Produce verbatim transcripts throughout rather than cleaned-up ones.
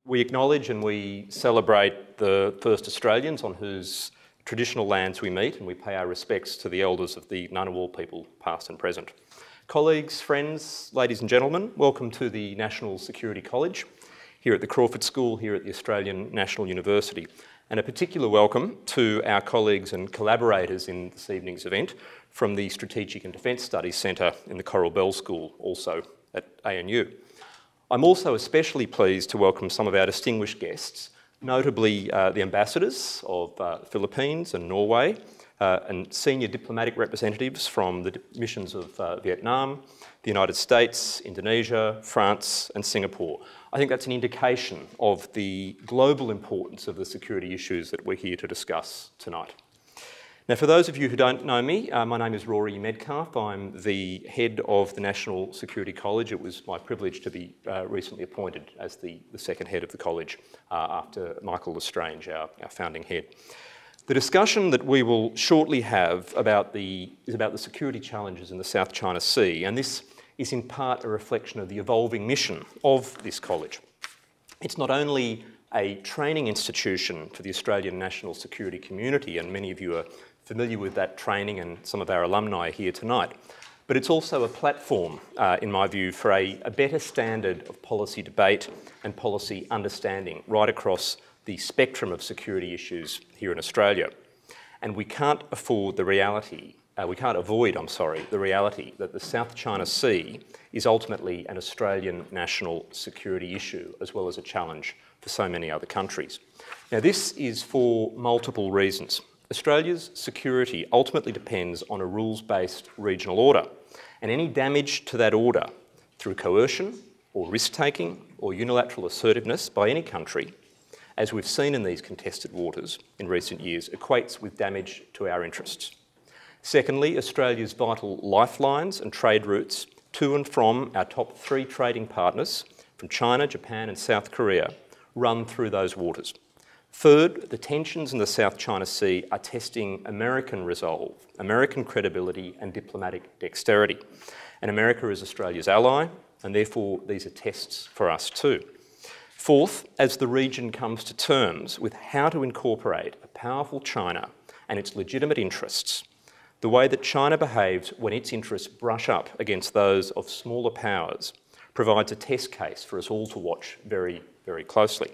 We acknowledge and we celebrate the first Australians on whose traditional lands we meet, and we pay our respects to the elders of the Ngunnawal people, past and present. Colleagues, friends, ladies and gentlemen, welcome to the National Security College here at the Crawford School, here at the Australian National University. And a particular welcome to our colleagues and collaborators in this evening's event from the Strategic and Defence Studies Centre in the Coral Bell School, also at A N U. I'm also especially pleased to welcome some of our distinguished guests, notably uh, the ambassadors of uh, the Philippines and Norway, uh, and senior diplomatic representatives from the missions of uh, Vietnam, the United States, Indonesia, France and Singapore. I think that's an indication of the global importance of the security issues that we're here to discuss tonight. Now, for those of you who don't know me, uh, my name is Rory Medcalf. I'm the head of the National Security College. It was my privilege to be uh, recently appointed as the, the second head of the college uh, after Michael Lestrange, our, our founding head. The discussion that we will shortly have about the, is about the security challenges in the South China Sea, and this is in part a reflection of the evolving mission of this college. It's not only a training institution for the Australian national security community, and many of you are familiar with that training and some of our alumni are here tonight, but it's also a platform, uh, in my view, for a, a better standard of policy debate and policy understanding right across the spectrum of security issues here in Australia. And we can't afford the reality, uh, we can't avoid, I'm sorry, the reality that the South China Sea is ultimately an Australian national security issue, as well as a challenge for so many other countries. Now, this is for multiple reasons. Australia's security ultimately depends on a rules-based regional order, and any damage to that order through coercion or risk-taking or unilateral assertiveness by any country, as we've seen in these contested waters in recent years, equates with damage to our interests. Secondly, Australia's vital lifelines and trade routes to and from our top three trading partners, from China, Japan and South Korea, run through those waters. Third, the tensions in the South China Sea are testing American resolve, American credibility and diplomatic dexterity. And America is Australia's ally, and therefore these are tests for us too. Fourth, as the region comes to terms with how to incorporate a powerful China and its legitimate interests, the way that China behaves when its interests brush up against those of smaller powers provides a test case for us all to watch very, very closely.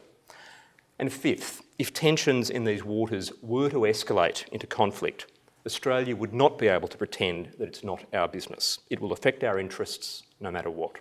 And fifth, if tensions in these waters were to escalate into conflict, Australia would not be able to pretend that it's not our business. It will affect our interests no matter what.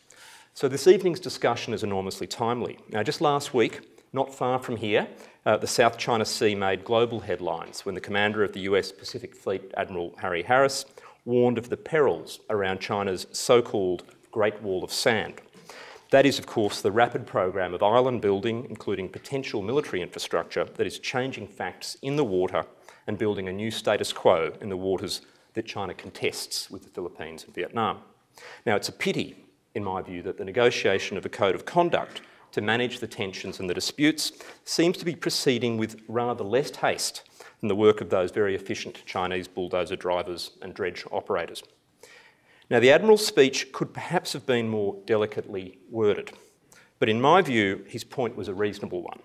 So this evening's discussion is enormously timely. Now, just last week, not far from here, uh, the South China Sea made global headlines when the commander of the U S Pacific Fleet, Admiral Harry Harris, warned of the perils around China's so-called Great Wall of Sand. That is, of course, the rapid program of island building, including potential military infrastructure that is changing facts in the water and building a new status quo in the waters that China contests with the Philippines and Vietnam. Now, it's a pity, in my view, that the negotiation of a code of conduct to manage the tensions and the disputes seems to be proceeding with rather less haste than the work of those very efficient Chinese bulldozer drivers and dredge operators. Now, the Admiral's speech could perhaps have been more delicately worded, but in my view, his point was a reasonable one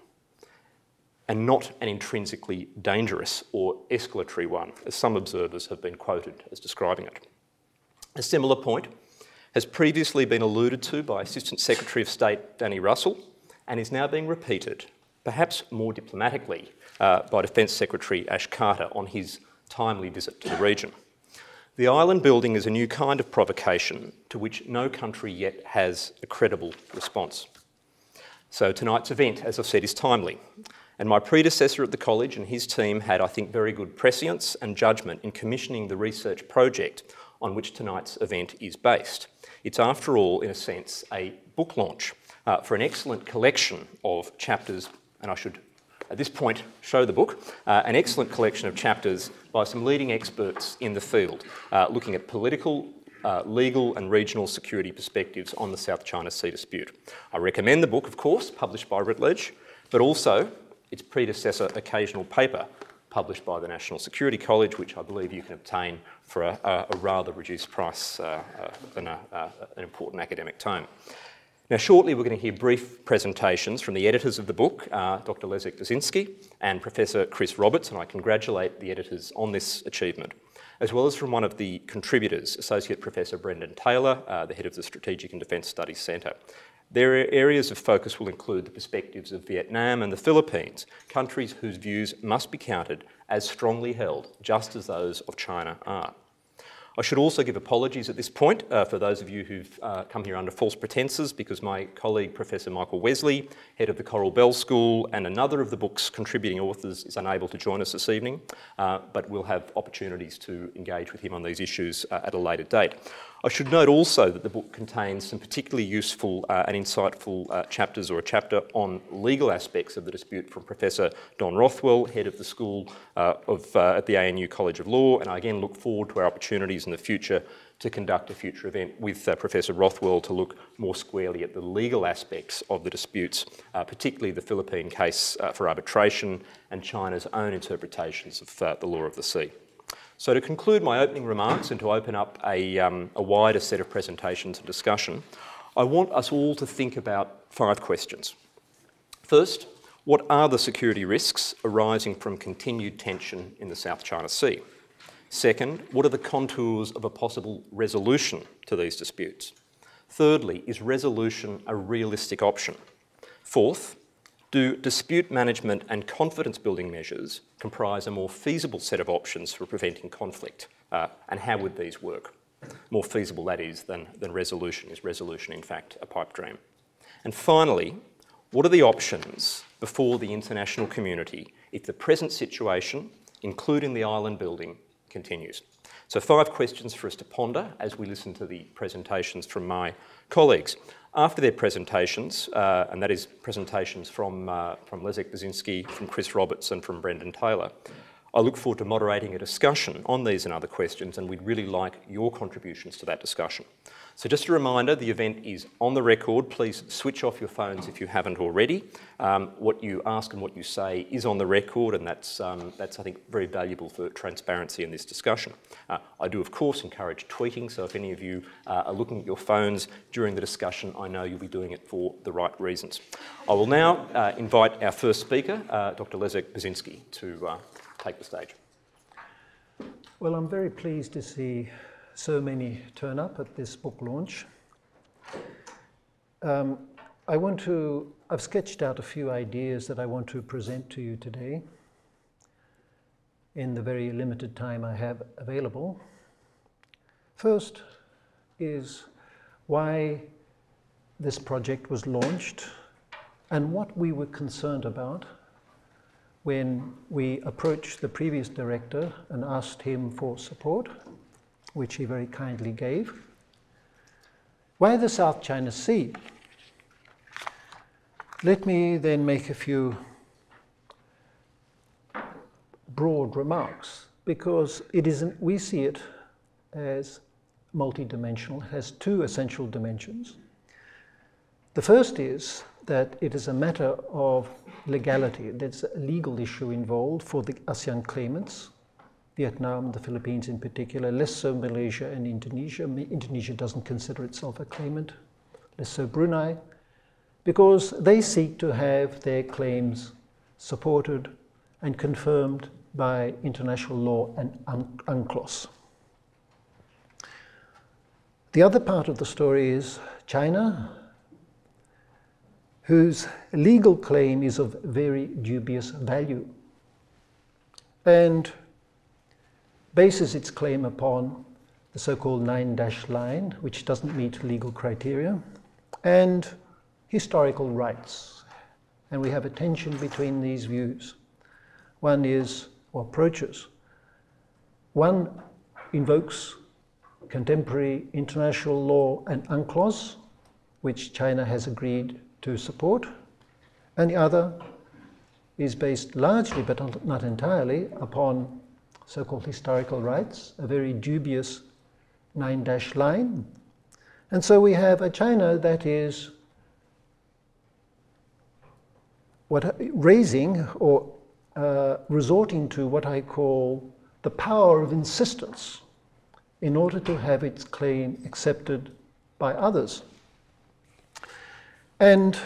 and not an intrinsically dangerous or escalatory one, as some observers have been quoted as describing it. A similar point has previously been alluded to by Assistant Secretary of State Danny Russell and is now being repeated, perhaps more diplomatically, uh, by Defence Secretary Ash Carter on his timely visit to the region. The island building is a new kind of provocation to which no country yet has a credible response. So tonight's event, as I've said, is timely. And my predecessor at the college and his team had, I think, very good prescience and judgment in commissioning the research project on which tonight's event is based. It's, after all, in a sense, a book launch uh, for an excellent collection of chapters, and I should at this point show the book, uh, an excellent collection of chapters by some leading experts in the field, uh, looking at political, uh, legal and regional security perspectives on the South China Sea dispute. I recommend the book, of course, published by Routledge, but also its predecessor occasional paper, published by the National Security College, which I believe you can obtain for a, a rather reduced price uh, uh, than a, uh, an important academic tome. Now, shortly we're going to hear brief presentations from the editors of the book, uh, Doctor Leszek Buszynski and Professor Chris Roberts, and I congratulate the editors on this achievement, as well as from one of the contributors, Associate Professor Brendan Taylor, uh, the head of the Strategic and Defence Studies Centre. Their areas of focus will include the perspectives of Vietnam and the Philippines, countries whose views must be counted as strongly held, just as those of China are. I should also give apologies at this point uh, for those of you who've uh, come here under false pretences, because my colleague Professor Michael Wesley, head of the Coral Bell School, and another of the book's contributing authors is unable to join us this evening, uh, but we'll have opportunities to engage with him on these issues uh, at a later date. I should note also that the book contains some particularly useful uh, and insightful uh, chapters, or a chapter on legal aspects of the dispute from Professor Don Rothwell, head of the School uh, of, uh, at the A N U College of Law, and I again look forward to our opportunities in the future to conduct a future event with uh, Professor Rothwell to look more squarely at the legal aspects of the disputes, uh, particularly the Philippine case uh, for arbitration and China's own interpretations of uh, the law of the sea. So to conclude my opening remarks and to open up a, um, a wider set of presentations and discussion, I want us all to think about five questions. First, what are the security risks arising from continued tension in the South China Sea? Second, what are the contours of a possible resolution to these disputes? Thirdly, is resolution a realistic option? Fourth, do dispute management and confidence building measures comprise a more feasible set of options for preventing conflict? Uh, and how would these work? More feasible, that is, than, than resolution. Is resolution, in fact, a pipe dream? And finally, what are the options before the international community if the present situation, including the island building, continues? So five questions for us to ponder as we listen to the presentations from my colleagues. After their presentations, uh, and that is presentations from, uh, from Leszek Buszynski, from Chris Roberts and from Brendan Taylor, I look forward to moderating a discussion on these and other questions, and we'd really like your contributions to that discussion. So just a reminder, the event is on the record. Please switch off your phones if you haven't already. Um, what you ask and what you say is on the record, and that's, um, that's I think, very valuable for transparency in this discussion. Uh, I do, of course, encourage tweeting, so if any of you uh, are looking at your phones during the discussion, I know you'll be doing it for the right reasons. I will now uh, invite our first speaker, uh, Doctor Leszek Buszynski, to uh, take the stage. Well, I'm very pleased to see so many turn up at this book launch. Um, I want to, I've sketched out a few ideas that I want to present to you today in the very limited time I have available. First is why this project was launched and what we were concerned about when we approached the previous director and asked him for support, which he very kindly gave. Why the South China Sea? Let me then make a few broad remarks, because it isn't, we see it as multidimensional. It has two essential dimensions. The first is that it is a matter of legality. There's a legal issue involved for the ASEAN claimants, Vietnam, the Philippines in particular, less so Malaysia and Indonesia. Indonesia doesn't consider itself a claimant, less so Brunei, because they seek to have their claims supported and confirmed by international law and UNCLOS. The other part of the story is China, whose legal claim is of very dubious value and bases its claim upon the so-called nine-dash line, which doesn't meet legal criteria, and historical rights. And we have a tension between these views. One is, or approaches, one invokes contemporary international law and UNCLOS, which China has agreed to support, and the other is based largely, but not entirely, upon so-called historical rights, a very dubious nine-dash line. And so we have a China that is what raising or uh, resorting to what I call the power of insistence in order to have its claim accepted by others. And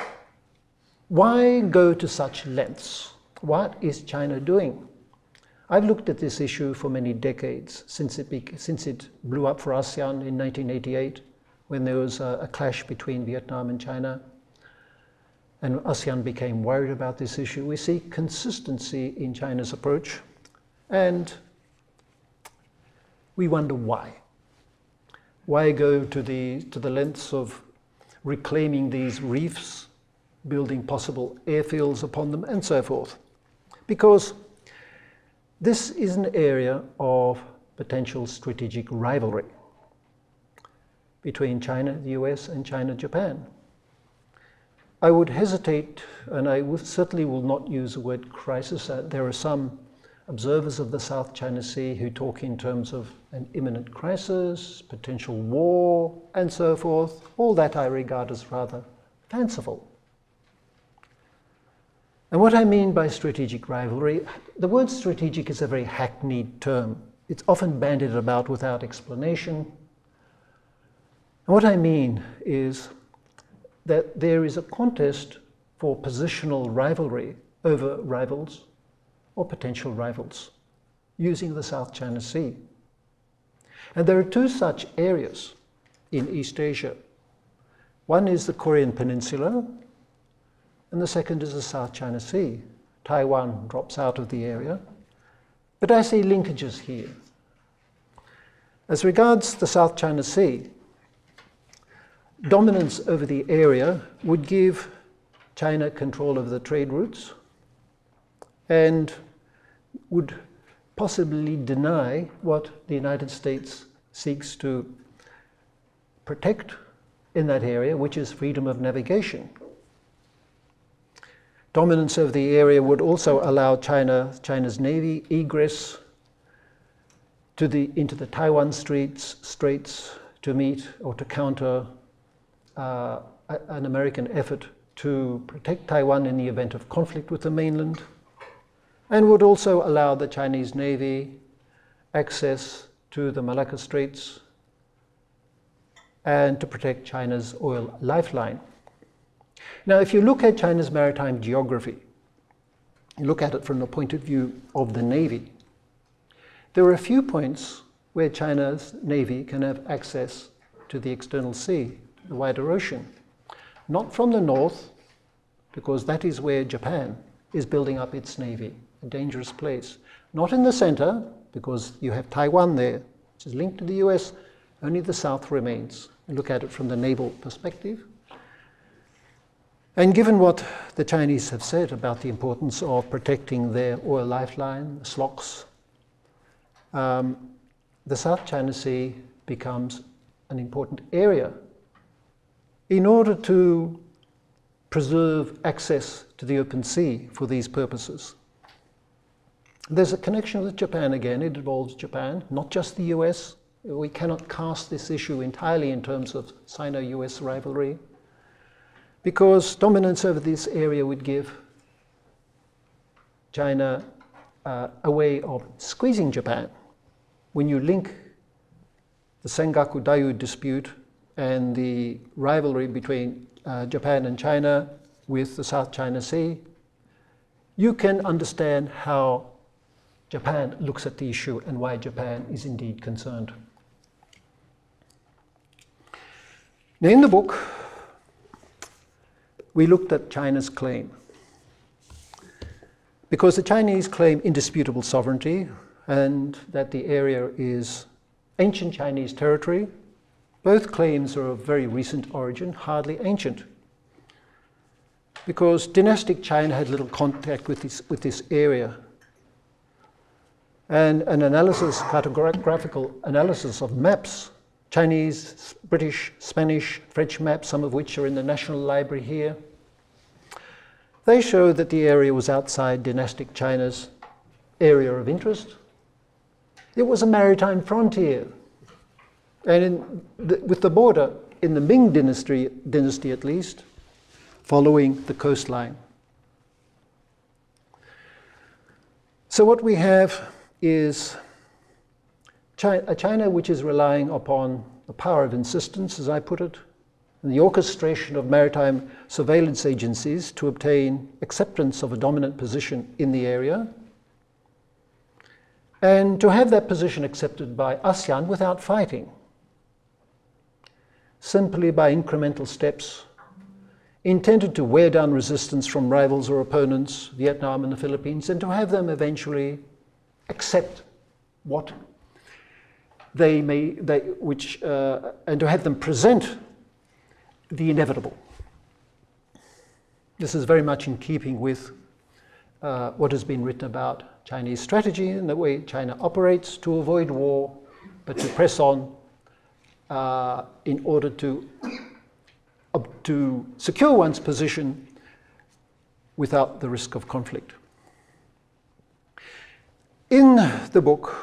why go to such lengths? What is China doing? I've looked at this issue for many decades, since it, bec since it blew up for ASEAN in nineteen eighty-eight, when there was a, a clash between Vietnam and China. And ASEAN became worried about this issue. We see consistency in China's approach, and we wonder why. Why go to the, to the lengths of reclaiming these reefs, building possible airfields upon them, and so forth? Because this is an area of potential strategic rivalry between China, the U S, and China, Japan. I would hesitate, and I will, certainly will not use the word crisis. Uh, there are some observers of the South China Sea who talk in terms of an imminent crisis, potential war, and so forth. All that I regard as rather fanciful. And what I mean by strategic rivalry, the word strategic is a very hackneyed term. It's often bandied about without explanation. And what I mean is that there is a contest for positional rivalry over rivals or potential rivals using the South China Sea. And there are two such areas in East Asia. One is the Korean Peninsula, and the second is the South China Sea. Taiwan drops out of the area, but I see linkages here. As regards the South China Sea, dominance over the area would give China control of the trade routes and would possibly deny what the United States seeks to protect in that area, which is freedom of navigation. Dominance over the area would also allow China, China's Navy egress to the, into the Taiwan Straits, Straits to meet or to counter uh, an American effort to protect Taiwan in the event of conflict with the mainland, and would also allow the Chinese Navy access to the Malacca Straits and to protect China's oil lifeline. Now, if you look at China's maritime geography, you look at it from the point of view of the Navy, there are a few points where China's Navy can have access to the external sea, the wider ocean. Not from the north, because that is where Japan is building up its Navy, a dangerous place. Not in the center, because you have Taiwan there, which is linked to the U S, only the south remains. You look at it from the naval perspective. And given what the Chinese have said about the importance of protecting their oil lifeline, the S L O Cs, um, the South China Sea becomes an important area in order to preserve access to the open sea for these purposes. There's a connection with Japan again. It involves Japan, not just the U S. We cannot cast this issue entirely in terms of Sino-U S rivalry, because dominance over this area would give China uh, a way of squeezing Japan. When you link the Sengaku Dayu dispute and the rivalry between uh, Japan and China with the South China Sea, you can understand how Japan looks at the issue and why Japan is indeed concerned. Now, in the book, we looked at China's claim, because the Chinese claim indisputable sovereignty and that the area is ancient Chinese territory. Both claims are of very recent origin, hardly ancient, because dynastic China had little contact with this, with this area. And an analysis, cartographical analysis of maps, Chinese, British, Spanish, French maps, some of which are in the National Library here, they show that the area was outside dynastic China's area of interest. It was a maritime frontier. And in the, with the border, in the Ming dynasty, dynasty at least, following the coastline. So what we have is China, a China which is relying upon the power of insistence, as I put it, and the orchestration of maritime surveillance agencies to obtain acceptance of a dominant position in the area, and to have that position accepted by ASEAN without fighting, simply by incremental steps intended to wear down resistance from rivals or opponents, Vietnam and the Philippines, and to have them eventually accept what they may, they, which, uh, and to have them present the inevitable. This is very much in keeping with uh, what has been written about Chinese strategy and the way China operates to avoid war, but to press on uh, in order to, uh, to secure one's position without the risk of conflict. In the book,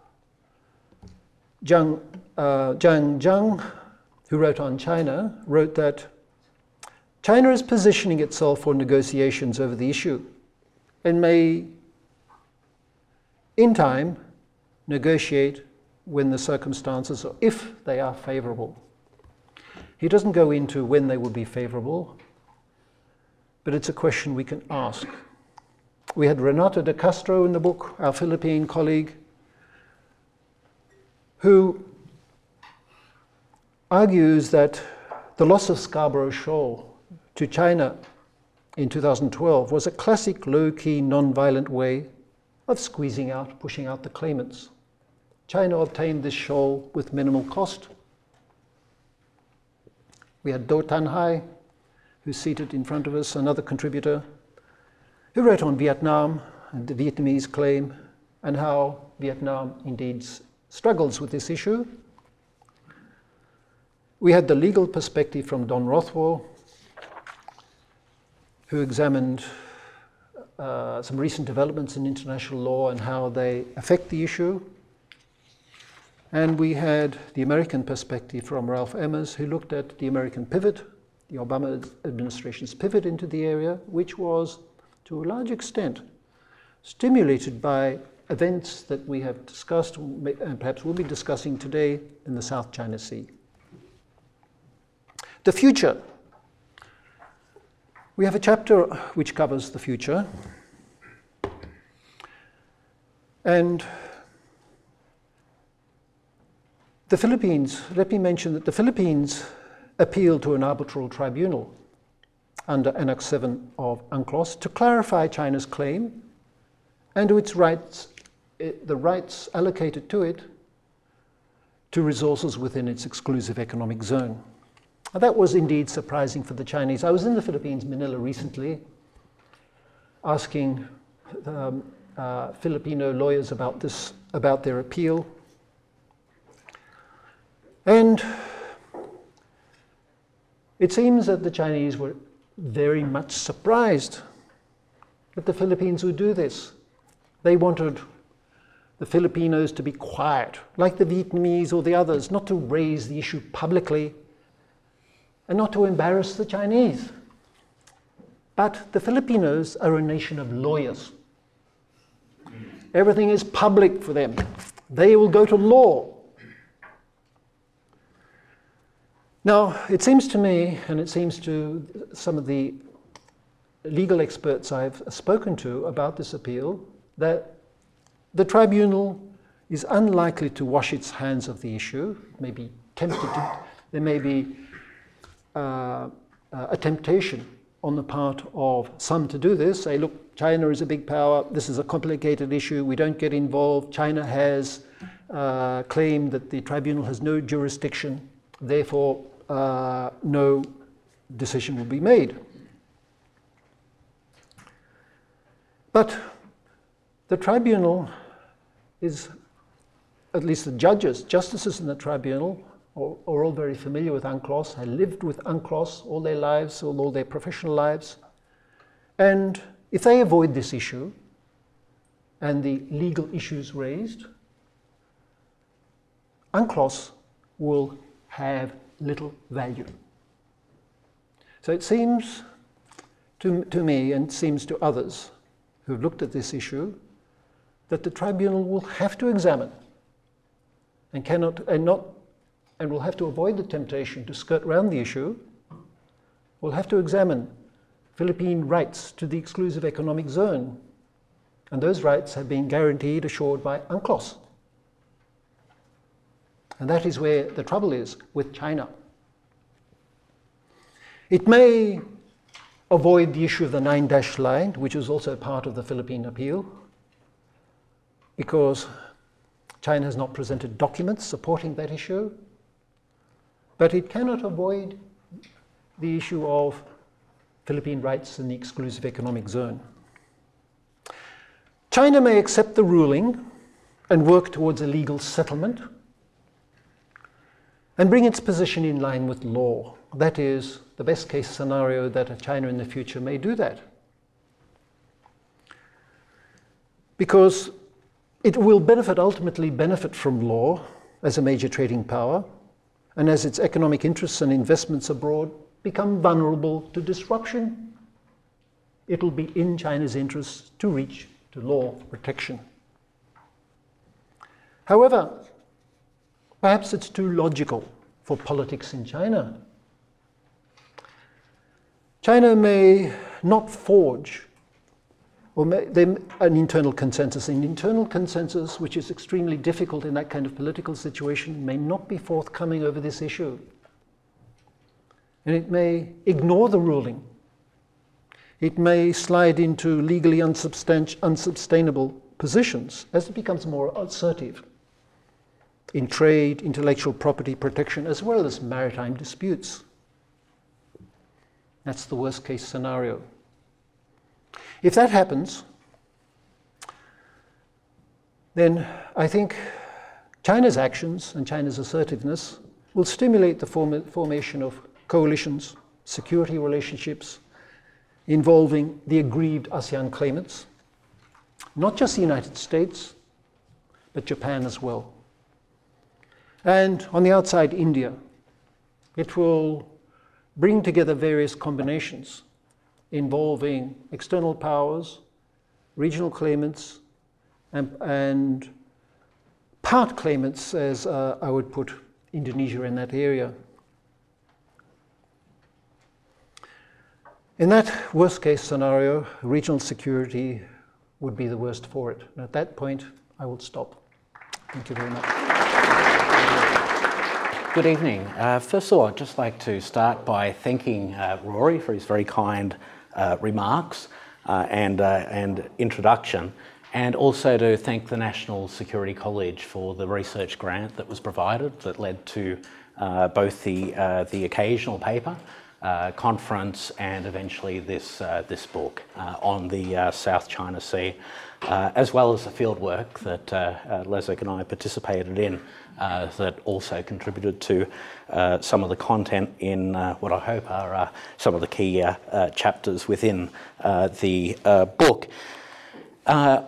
Zhang, uh, Zhang Zhang, who wrote on China, wrote that China is positioning itself for negotiations over the issue and may, in time, negotiate when the circumstances, or if they are favorable. He doesn't go into when they will be favorable, but it's a question we can ask. We had Renata de Castro in the book, our Philippine colleague, who argues that the loss of Scarborough Shoal to China in two thousand twelve was a classic low-key, non-violent way of squeezing out, pushing out the claimants. China obtained this shoal with minimal cost. We had Do Tan Hai, who's seated in front of us, another contributor, who wrote on Vietnam and the Vietnamese claim and how Vietnam indeed struggles with this issue. We had the legal perspective from Don Rothwell, who examined uh, some recent developments in international law and how they affect the issue. And we had the American perspective from Ralph Emmers, who looked at the American pivot, the Obama administration's pivot into the area, which was, to a large extent, stimulated by events that we have discussed, and perhaps we'll be discussing today, in the South China Sea. The future. We have a chapter which covers the future. And the Philippines, let me mention that the Philippines appealed to an arbitral tribunal under Annex seven of UNCLOS to clarify China's claim and to its rights, the rights allocated to it to resources within its exclusive economic zone. Now, that was indeed surprising for the Chinese. I was in the Philippines, Manila, recently, asking um, uh, Filipino lawyers about this, about their appeal. And it seems that the Chinese were very much surprised that the Philippines would do this. They wanted the Filipinos to be quiet, like the Vietnamese or the others, not to raise the issue publicly and not to embarrass the Chinese. But the Filipinos are a nation of lawyers. Everything is public for them. They will go to law. Now, it seems to me, and it seems to some of the legal experts I've spoken to about this appeal, that the tribunal is unlikely to wash its hands of the issue. It may be tempted to, there may be uh, uh, a temptation on the part of some to do this, say, look, China is a big power, this is a complicated issue, we don't get involved, China has uh, claimed that the tribunal has no jurisdiction, therefore uh, no decision will be made. But the tribunal is, at least the judges, justices in the tribunal, are, are all very familiar with UNCLOS, have lived with UNCLOS all their lives, all their professional lives. And if they avoid this issue and the legal issues raised, UNCLOS will have little value. So it seems to, to me, and seems to others who've looked at this issue, that the tribunal will have to examine and cannot, and not and will have to avoid the temptation to skirt around the issue, will have to examine Philippine rights to the exclusive economic zone. And those rights have been guaranteed, assured by UNCLOS. And that is where the trouble is with China. It may avoid the issue of the nine-dash line, which is also part of the Philippine appeal, because China has not presented documents supporting that issue. But it cannot avoid the issue of Philippine rights in the exclusive economic zone. China may accept the ruling and work towards a legal settlement and bring its position in line with law. That is the best case scenario that China in the future may do that. Because it will benefit, ultimately benefit from law as a major trading power, and as its economic interests and investments abroad become vulnerable to disruption, it will be in China's interests to reach to law protection. However, perhaps it's too logical for politics in China. China may not forge or may, they, an internal consensus. An internal consensus, which is extremely difficult in that kind of political situation, may not be forthcoming over this issue. And it may ignore the ruling. It may slide into legally unsubstan- unsustainable positions as it becomes more assertive in trade, intellectual property protection, as well as maritime disputes. That's the worst case scenario. If that happens, then I think China's actions and China's assertiveness will stimulate the form- formation of coalitions, security relationships involving the aggrieved ASEAN claimants, not just the United States, but Japan as well. And on the outside, India. It will bring together various combinations involving external powers, regional claimants, and, and part claimants, as uh, I would put Indonesia in that area. In that worst case scenario, regional security would be the worst for it. And at that point, I will stop. Thank you very much. Good evening. Uh, first of all, I'd just like to start by thanking uh, Rory for his very kind uh, remarks uh, and, uh, and introduction, and also to thank the National Security College for the research grant that was provided that led to uh, both the, uh, the occasional paper, uh, conference, and eventually this, uh, this book uh, on the uh, South China Sea, uh, as well as the field work that uh, uh, Leszek and I participated in. Uh, that also contributed to uh, some of the content in uh, what I hope are uh, some of the key uh, uh, chapters within uh, the uh, book. Uh,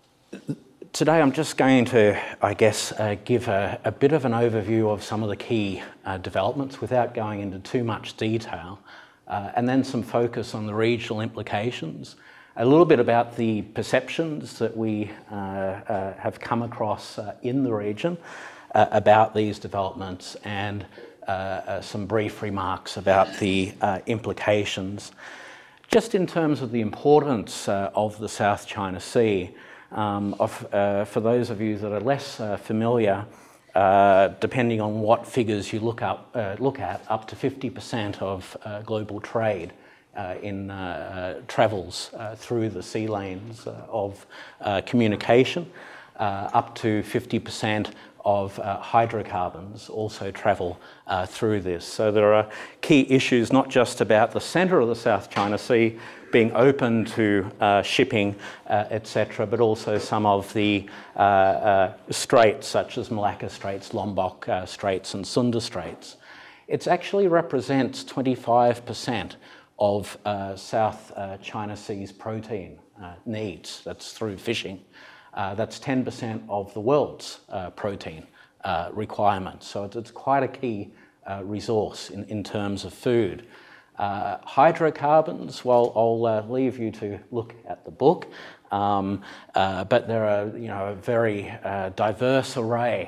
today I'm just going to, I guess, uh, give a, a bit of an overview of some of the key uh, developments without going into too much detail, uh, and then some focus on the regional implications, a little bit about the perceptions that we uh, uh, have come across uh, in the region, Uh, about these developments, and uh, uh, some brief remarks about the uh, implications. Just in terms of the importance uh, of the South China Sea, um, of, uh, for those of you that are less uh, familiar, uh, depending on what figures you look, up, uh, look at, up to fifty percent of uh, global trade uh, in, uh, uh, travels uh, through the sea lanes uh, of uh, communication, uh, up to fifty percent of uh, hydrocarbons also travel uh, through this. So there are key issues not just about the centre of the South China Sea being open to uh, shipping, uh, et cetera, but also some of the uh, uh, straits such as Malacca Straits, Lombok uh, Straits and Sunda Straits. It actually represents twenty-five percent of uh, South uh, China Sea's protein uh, needs. That's through fishing. Uh, that's ten percent of the world's uh, protein uh, requirements. So it's, it's quite a key uh, resource in, in terms of food. Uh, hydrocarbons, well, I'll uh, leave you to look at the book, um, uh, but there are, you know, a very uh, diverse array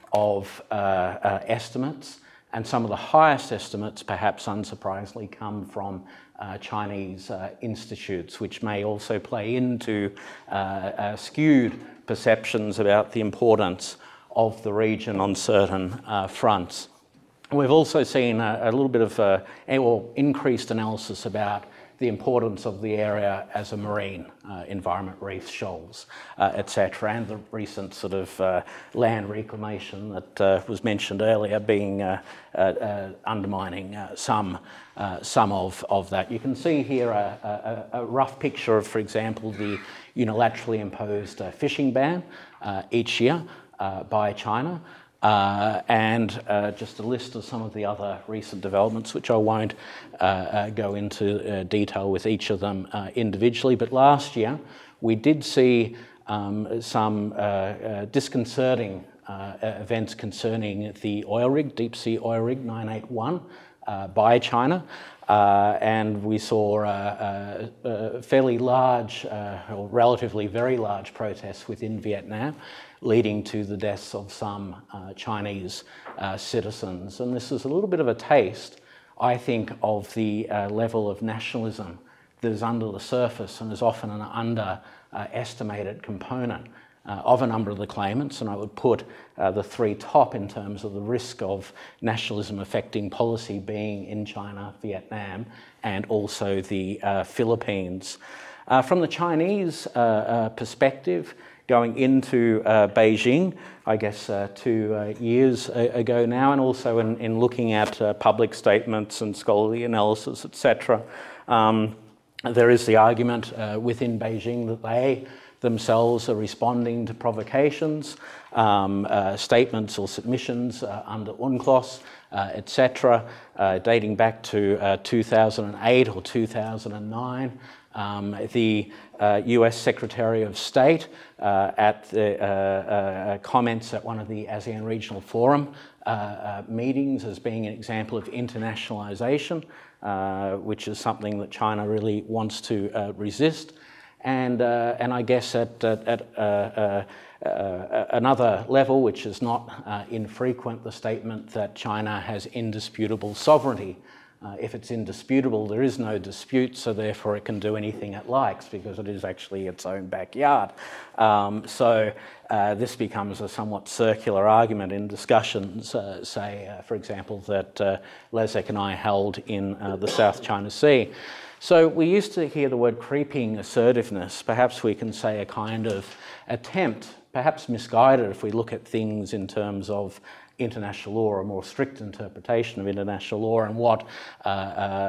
of uh, uh, estimates, and some of the highest estimates, perhaps unsurprisingly, come from uh, Chinese uh, institutes, which may also play into uh, uh, skewed perceptions about the importance of the region on certain uh, fronts. We've also seen a, a little bit of uh, or increased analysis about the importance of the area as a marine uh, environment, reefs, shoals, uh, et cetera, and the recent sort of uh, land reclamation that uh, was mentioned earlier being uh, uh, uh, undermining uh, some, uh, some of, of that. You can see here a, a, a rough picture of, for example, the unilaterally imposed uh, fishing ban uh, each year uh, by China. Uh, and uh, just a list of some of the other recent developments, which I won't uh, uh, go into uh, detail with each of them uh, individually. But last year, we did see um, some uh, uh, disconcerting uh, events concerning the oil rig, deep sea oil rig nine eighty-one uh, by China. Uh, and we saw uh, uh, uh, fairly large, uh, or relatively very large protests within Vietnam, leading to the deaths of some uh, Chinese uh, citizens. And this is a little bit of a taste, I think, of the uh, level of nationalism that is under the surface and is often an underestimated uh, component uh, of a number of the claimants. And I would put uh, the three top in terms of the risk of nationalism affecting policy being in China, Vietnam, and also the uh, Philippines. Uh, from the Chinese uh, uh, perspective, going into uh, Beijing, I guess uh, two uh, years ago now, and also in, in looking at uh, public statements and scholarly analysis, et cetera. Um, there is the argument uh, within Beijing that they themselves are responding to provocations, um, uh, statements or submissions uh, under UNCLOS, uh, et cetera, uh, dating back to uh, two thousand eight or two thousand nine. Um, the uh, U S Secretary of State uh, at the uh, uh, comments at one of the ASEAN Regional Forum uh, uh, meetings as being an example of internationalization, uh, which is something that China really wants to uh, resist. And, uh, and I guess at, at, at uh, uh, uh, another level, which is not uh, infrequent, the statement that China has indisputable sovereignty. Uh, if it's indisputable, there is no dispute, so therefore it can do anything it likes because it is actually its own backyard. Um, so uh, this becomes a somewhat circular argument in discussions, uh, say, uh, for example, that uh, Leszek and I held in uh, the South China Sea. So we used to hear the word creeping assertiveness. Perhaps we can say a kind of attempt, perhaps misguided if we look at things in terms of international law, or a more strict interpretation of international law, and what uh, uh,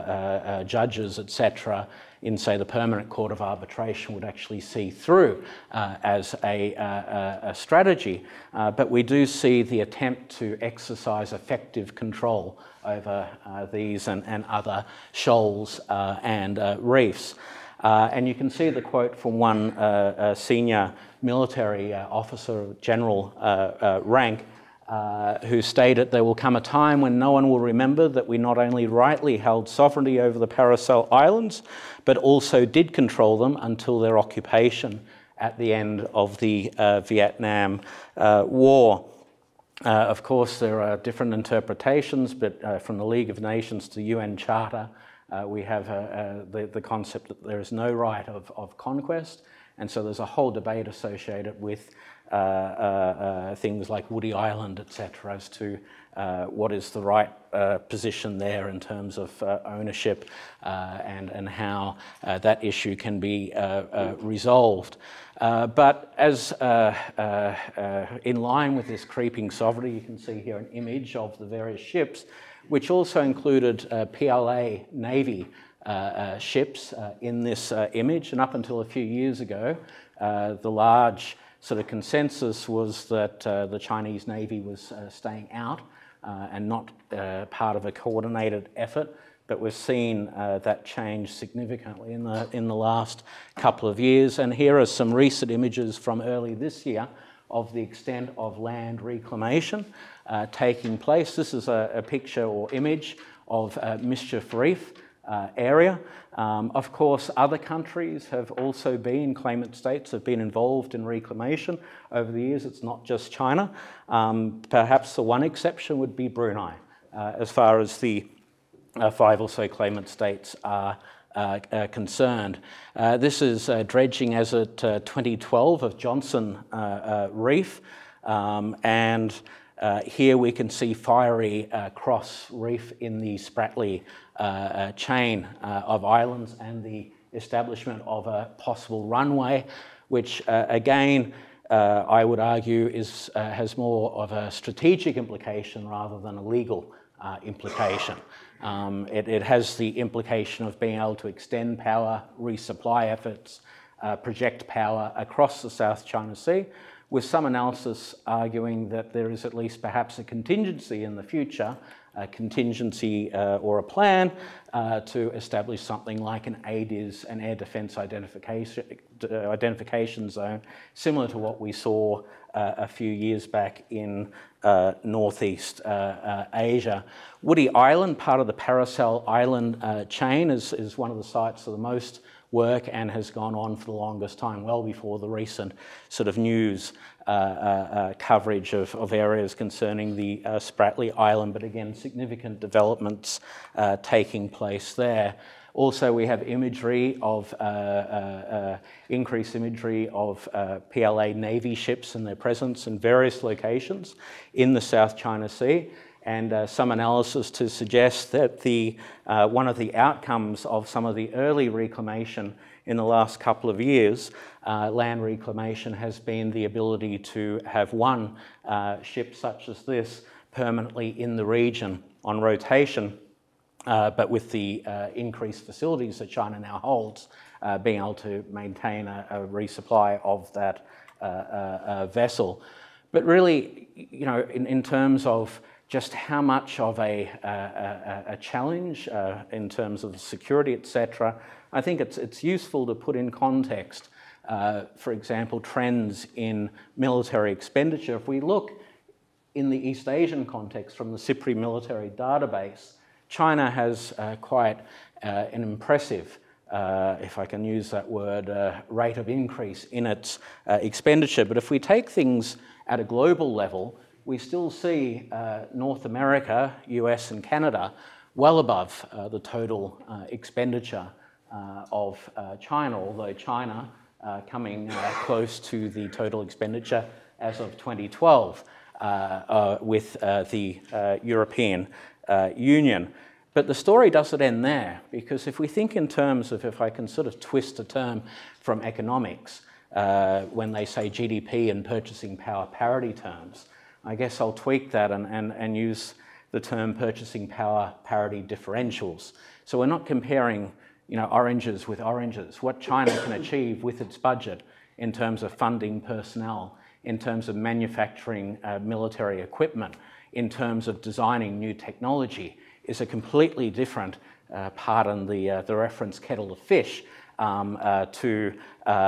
uh, judges, et cetera, in, say, the Permanent Court of Arbitration would actually see through uh, as a, uh, a strategy. Uh, but we do see the attempt to exercise effective control over uh, these and, and other shoals uh, and uh, reefs. Uh, and you can see the quote from one uh, uh, senior military uh, officer, general uh, uh, rank, Uh, who stated, "There will come a time when no one will remember that we not only rightly held sovereignty over the Paracel Islands, but also did control them until their occupation at the end of the uh, Vietnam uh, War." Uh, of course, there are different interpretations, but uh, from the League of Nations to U N Charter, uh, we have uh, uh, the, the concept that there is no right of, of conquest, and so there's a whole debate associated with Uh, uh, uh, things like Woody Island, et cetera, as to uh, what is the right uh, position there in terms of uh, ownership uh, and, and how uh, that issue can be uh, uh, resolved. Uh, but as uh, uh, uh, in line with this creeping sovereignty, you can see here an image of the various ships, which also included uh, P L A Navy uh, uh, ships uh, in this uh, image. And up until a few years ago, uh, the large sort of consensus was that uh, the Chinese Navy was uh, staying out uh, and not uh, part of a coordinated effort, but we've seen uh, that change significantly in the, in the last couple of years. And here are some recent images from early this year of the extent of land reclamation uh, taking place. This is a, a picture or image of uh, Mischief Reef uh, area. Um, of course, other countries have also been, claimant states have been involved in reclamation over the years. It's not just China. Um, perhaps the one exception would be Brunei, uh, as far as the uh, five or so claimant states are uh, uh, concerned. Uh, this is uh, dredging as at uh, twenty twelve of Johnson uh, uh, Reef, um, and Uh, here we can see fiery uh, cross reef in the Spratly uh, uh, chain uh, of islands and the establishment of a possible runway, which uh, again uh, I would argue is, uh, has more of a strategic implication rather than a legal uh, implication. Um, it, it has the implication of being able to extend power, resupply efforts, uh, project power across the South China Sea, with some analysis arguing that there is at least perhaps a contingency in the future, a contingency uh, or a plan uh, to establish something like an A D I S, an air defence identification, uh, identification zone, similar to what we saw uh, a few years back in uh, northeast uh, uh, Asia. Woody Island, part of the Paracel Island uh, chain, is, is one of the sites of the most work and has gone on for the longest time, well before the recent sort of news uh, uh, uh, coverage of, of areas concerning the uh, Spratly Island, but again, significant developments uh, taking place there. Also, we have imagery of, uh, uh, uh, increased imagery of uh, P L A Navy ships and their presence in various locations in the South China Sea, and uh, some analysis to suggest that the, uh, one of the outcomes of some of the early reclamation in the last couple of years, uh, land reclamation, has been the ability to have one uh, ship such as this permanently in the region on rotation, uh, but with the uh, increased facilities that China now holds, uh, being able to maintain a, a resupply of that uh, uh, uh, vessel. But really, you know, in, in terms of just how much of a, a, a challenge uh, in terms of security, et cetera, I think it's, it's useful to put in context, uh, for example, trends in military expenditure. If we look in the East Asian context from the SIPRI military database, China has uh, quite uh, an impressive, uh, if I can use that word, uh, rate of increase in its uh, expenditure. But if we take things at a global level, we still see uh, North America, U S and Canada, well above uh, the total uh, expenditure uh, of uh, China, although China uh, coming uh, close to the total expenditure as of twenty twelve uh, uh, with uh, the uh, European uh, Union. But the story doesn't end there, because if we think in terms of, if I can sort of twist a term from economics, uh, when they say G D P and purchasing power parity terms, I guess I'll tweak that and, and, and use the term purchasing power parity differentials. So we're not comparing, you know, oranges with oranges. What China can achieve with its budget in terms of funding personnel, in terms of manufacturing uh, military equipment, in terms of designing new technology, is a completely different, uh, pardon the, uh, the reference, kettle of fish um, uh, to, uh, uh,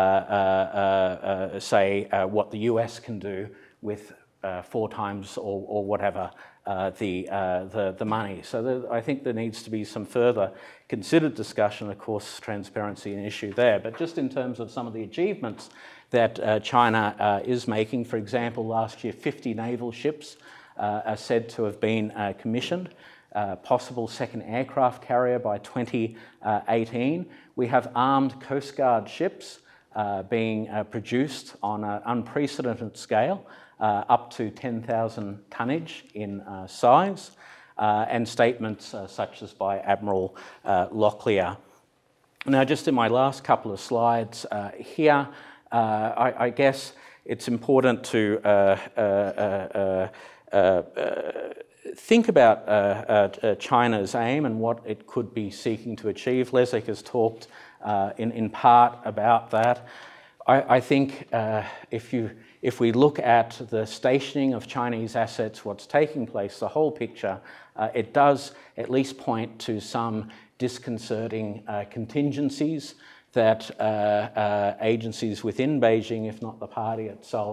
uh, uh, say, uh, what the U S can do with Uh, four times or, or whatever uh, the, uh, the, the money. So there, I think there needs to be some further considered discussion. Of course, transparency an issue there, but just in terms of some of the achievements that uh, China uh, is making. For example, last year fifty naval ships uh, are said to have been uh, commissioned, uh, possible second aircraft carrier by twenty eighteen. We have armed Coast Guard ships uh, being uh, produced on an unprecedented scale, Uh, up to ten thousand tonnage in uh, size, uh, and statements uh, such as by Admiral uh, Locklear. Now, just in my last couple of slides uh, here, uh, I, I guess it's important to uh, uh, uh, uh, uh, think about uh, uh, China's aim and what it could be seeking to achieve. Leszek has talked uh, in, in part about that. I, I think uh, if you If we look at the stationing of Chinese assets, what's taking place, the whole picture, uh, it does at least point to some disconcerting uh, contingencies that uh, uh, agencies within Beijing, if not the party itself,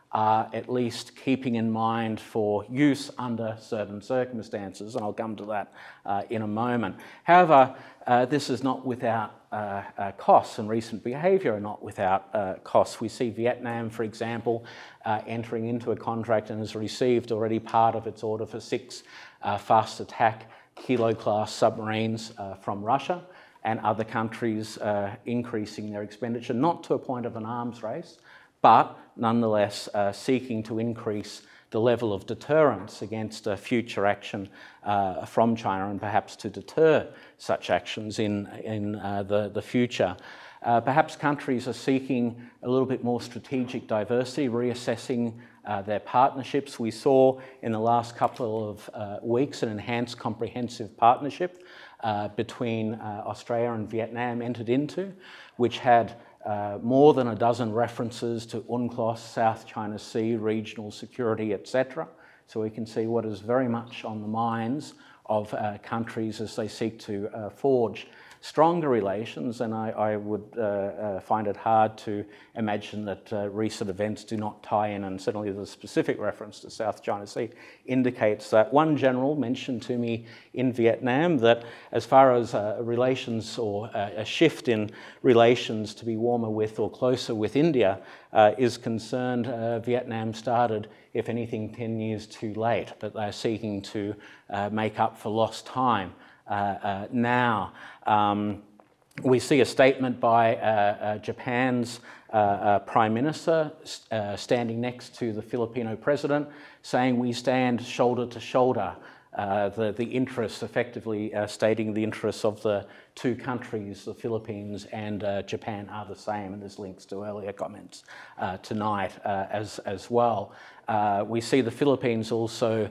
are at least keeping in mind for use under certain circumstances, and I'll come to that uh, in a moment. However, uh, this is not without uh, uh, costs, and recent behaviour are not without uh, costs. We see Vietnam, for example, uh, entering into a contract and has received already part of its order for six uh, fast attack Kilo-class submarines uh, from Russia, and other countries uh, increasing their expenditure, not to a point of an arms race, but nonetheless uh, seeking to increase the level of deterrence against uh, future action uh, from China, and perhaps to deter such actions in, in uh, the, the future. Uh, perhaps countries are seeking a little bit more strategic diversity, reassessing uh, their partnerships. We saw in the last couple of uh, weeks an enhanced comprehensive partnership uh, between uh, Australia and Vietnam entered into, which had Uh, more than a dozen references to UNCLOS, South China Sea, regional security, et cetera. So we can see what is very much on the minds of uh, countries as they seek to uh, forge stronger relations, and I, I would uh, uh, find it hard to imagine that uh, recent events do not tie in, and certainly the specific reference to South China Sea indicates that. One general mentioned to me in Vietnam that as far as uh, relations, or uh, a shift in relations to be warmer with or closer with India uh, is concerned, uh, Vietnam started, if anything, ten years too late, but they're seeking to uh, make up for lost time Uh, uh, now. Um, we see a statement by uh, uh, Japan's uh, uh, Prime Minister uh, standing next to the Filipino President, saying we stand shoulder to shoulder. Uh, the, the interests, effectively uh, stating the interests of the two countries, the Philippines and uh, Japan, are the same, and this links to earlier comments uh, tonight uh, as, as well. Uh, we see the Philippines also uh,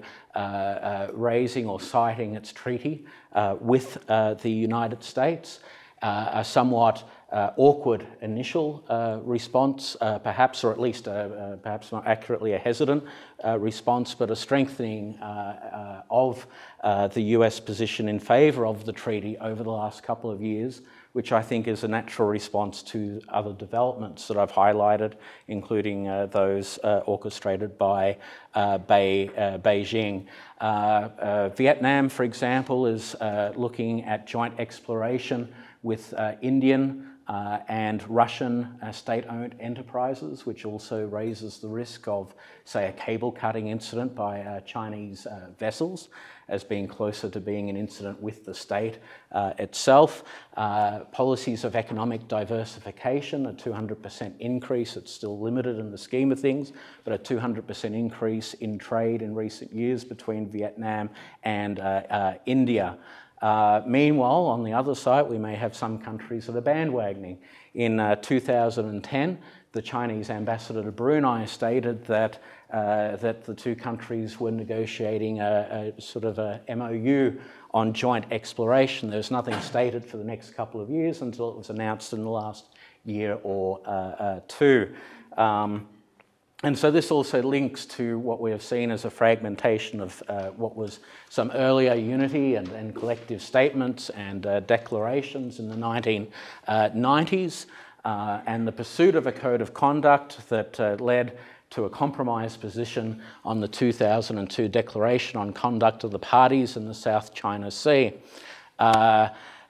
uh, raising or citing its treaty uh, with uh, the United States, uh, a somewhat uh, awkward initial uh, response, uh, perhaps, or at least uh, uh, perhaps more accurately a hesitant uh, response, but a strengthening uh, uh, of uh, the U S position in favour of the treaty over the last couple of years, which I think is a natural response to other developments that I've highlighted, including uh, those uh, orchestrated by uh, Bei, uh, Beijing. Uh, uh, Vietnam, for example, is uh, looking at joint exploration with uh, Indian uh, and Russian uh, state-owned enterprises, which also raises the risk of, say, a cable cutting incident by uh, Chinese uh, vessels as being closer to being an incident with the state uh, itself. Uh, policies of economic diversification, a two hundred percent increase, it's still limited in the scheme of things, but a two hundred percent increase in trade in recent years between Vietnam and uh, uh, India. Uh, meanwhile, on the other side, we may have some countries that are bandwagoning. In uh, two thousand ten, the Chinese ambassador to Brunei stated that uh, that the two countries were negotiating a, a sort of a M O U on joint exploration. There's nothing stated for the next couple of years until it was announced in the last year or uh, uh, two. Um, And so this also links to what we have seen as a fragmentation of uh, what was some earlier unity and, and collective statements and uh, declarations in the nineteen nineties, uh, and the pursuit of a code of conduct that uh, led to a compromise position on the two thousand two Declaration on Conduct of the Parties in the South China Sea. Uh, uh,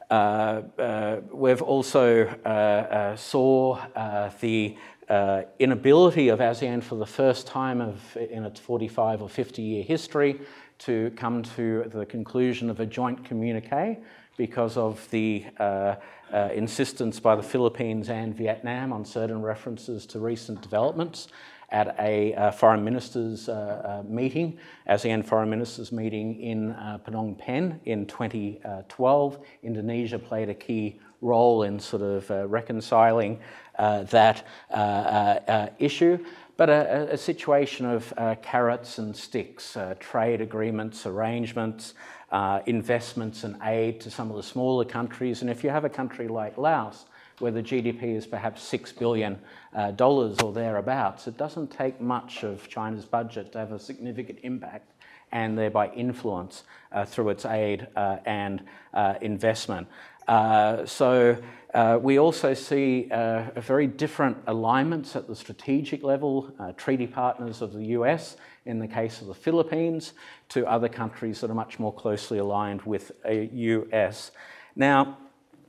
uh, we've also uh, uh, saw uh, the Uh, inability of ASEAN for the first time of, in its forty-five or fifty year history to come to the conclusion of a joint communique because of the uh, uh, insistence by the Philippines and Vietnam on certain references to recent developments at a uh, foreign ministers uh, uh, meeting, ASEAN foreign ministers meeting in uh, Phnom Penh in twenty twelve. Indonesia played a key role in sort of uh, reconciling uh, that uh, uh, uh, issue, but a, a situation of uh, carrots and sticks, uh, trade agreements, arrangements, uh, investments and aid to some of the smaller countries. And if you have a country like Laos, where the G D P is perhaps six billion dollars uh, or thereabouts, it doesn't take much of China's budget to have a significant impact and thereby influence uh, through its aid uh, and uh, investment. Uh, so uh, we also see uh, a very different alignments at the strategic level, uh, treaty partners of the U S in the case of the Philippines, to other countries that are much more closely aligned with a U S. Now,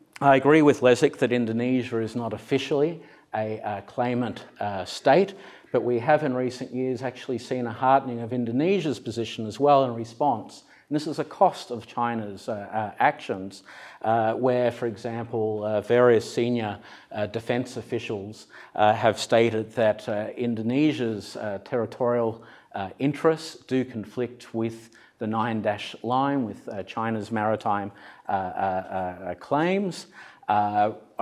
I agree with Leszek that Indonesia is not officially a, a claimant uh, state, but we have in recent years actually seen a hardening of Indonesia's position as well in response. And this is a cost of China's uh, uh, actions, uh, where, for example, uh, various senior uh, defence officials uh, have stated that uh, Indonesia's uh, territorial uh, interests do conflict with the nine dash line, with uh, China's maritime uh, uh, uh, claims. Uh, uh,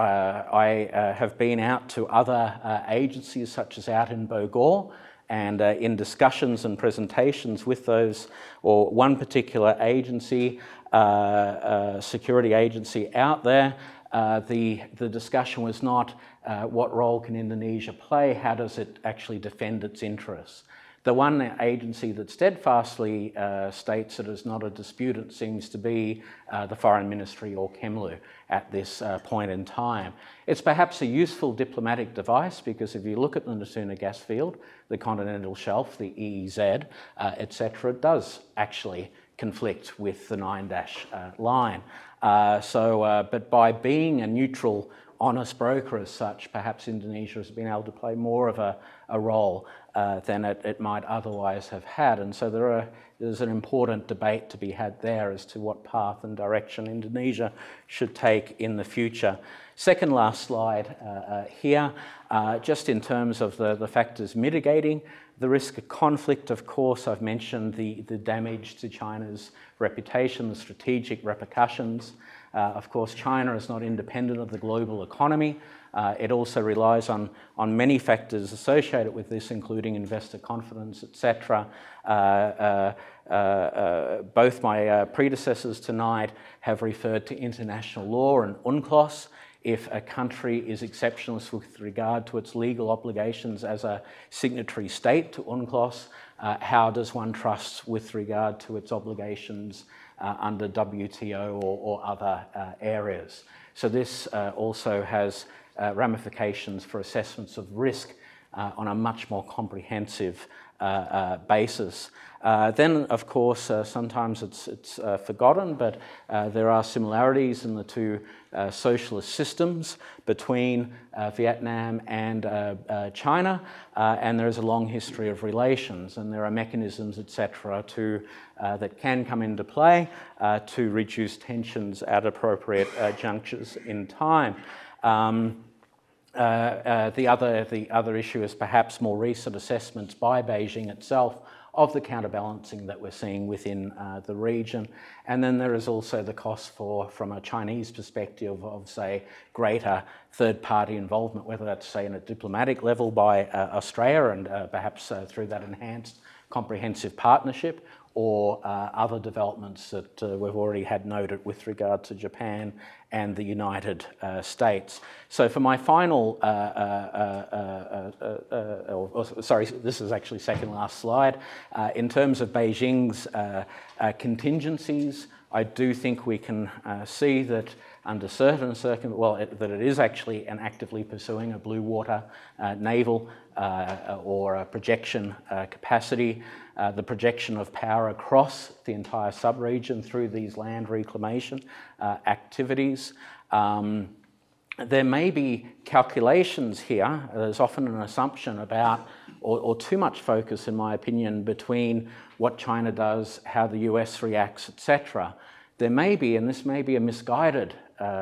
I uh, have been out to other uh, agencies, such as out in Bogor, and uh, in discussions and presentations with those, or one particular agency, uh, uh, security agency out there, uh, the, the discussion was not uh, what role can Indonesia play, how does it actually defend its interests. The one agency that steadfastly uh, states that it's not a disputant seems to be uh, the Foreign Ministry, or Kemlu, at this uh, point in time. It's perhaps a useful diplomatic device, because if you look at the Natuna gas field, the continental shelf, the E E Z, uh, et cetera, it does actually conflict with the nine dash uh, line. Uh, so, uh, but by being a neutral, honest broker as such, perhaps Indonesia has been able to play more of a, a role uh, than it, it might otherwise have had. And so there are, there's an important debate to be had there as to what path and direction Indonesia should take in the future. Second last slide uh, uh, here, uh, just in terms of the, the factors mitigating the risk of conflict. Of course, I've mentioned the, the damage to China's reputation, the strategic repercussions. Uh, of course, China is not independent of the global economy. Uh, it also relies on, on many factors associated with this, including investor confidence, et cetera. Uh, uh, uh, uh, both my uh, predecessors tonight have referred to international law and UNCLOS. If a country is exceptionless with regard to its legal obligations as a signatory state to UNCLOS, uh, how does one trust with regard to its obligations Uh, under W T O or, or other uh, areas? So this uh, also has uh, ramifications for assessments of risk uh, on a much more comprehensive uh, uh, basis. Uh, then, of course, uh, sometimes it's, it's uh, forgotten, but uh, there are similarities in the two uh, socialist systems between uh, Vietnam and uh, uh, China, uh, and there is a long history of relations, and there are mechanisms, et cetera, to uh, that can come into play uh, to reduce tensions at appropriate uh, junctures in time. Um, Uh, uh, the other, the other issue is perhaps more recent assessments by Beijing itself of the counterbalancing that we're seeing within uh, the region. And then there is also the cost for, from a Chinese perspective, of, say, greater third-party involvement, whether that's, say, in a diplomatic level by uh, Australia and uh, perhaps uh, through that enhanced comprehensive partnership, or uh, other developments that uh, we've already had noted with regard to Japan and the United uh, States. So for my final, uh, uh, uh, uh, uh, or, or, sorry, this is actually second last slide. Uh, in terms of Beijing's uh, uh, contingencies, I do think we can uh, see that under certain circumstances, well, it, that it is actually and actively pursuing a blue water uh, naval uh, or a projection uh, capacity. Uh, the projection of power across the entire sub-region through these land reclamation uh, activities. Um, there may be calculations here. There's often an assumption about, or, or too much focus, in my opinion, between what China does, how the U S reacts, et cetera. There may be, and this may be a misguided uh, uh,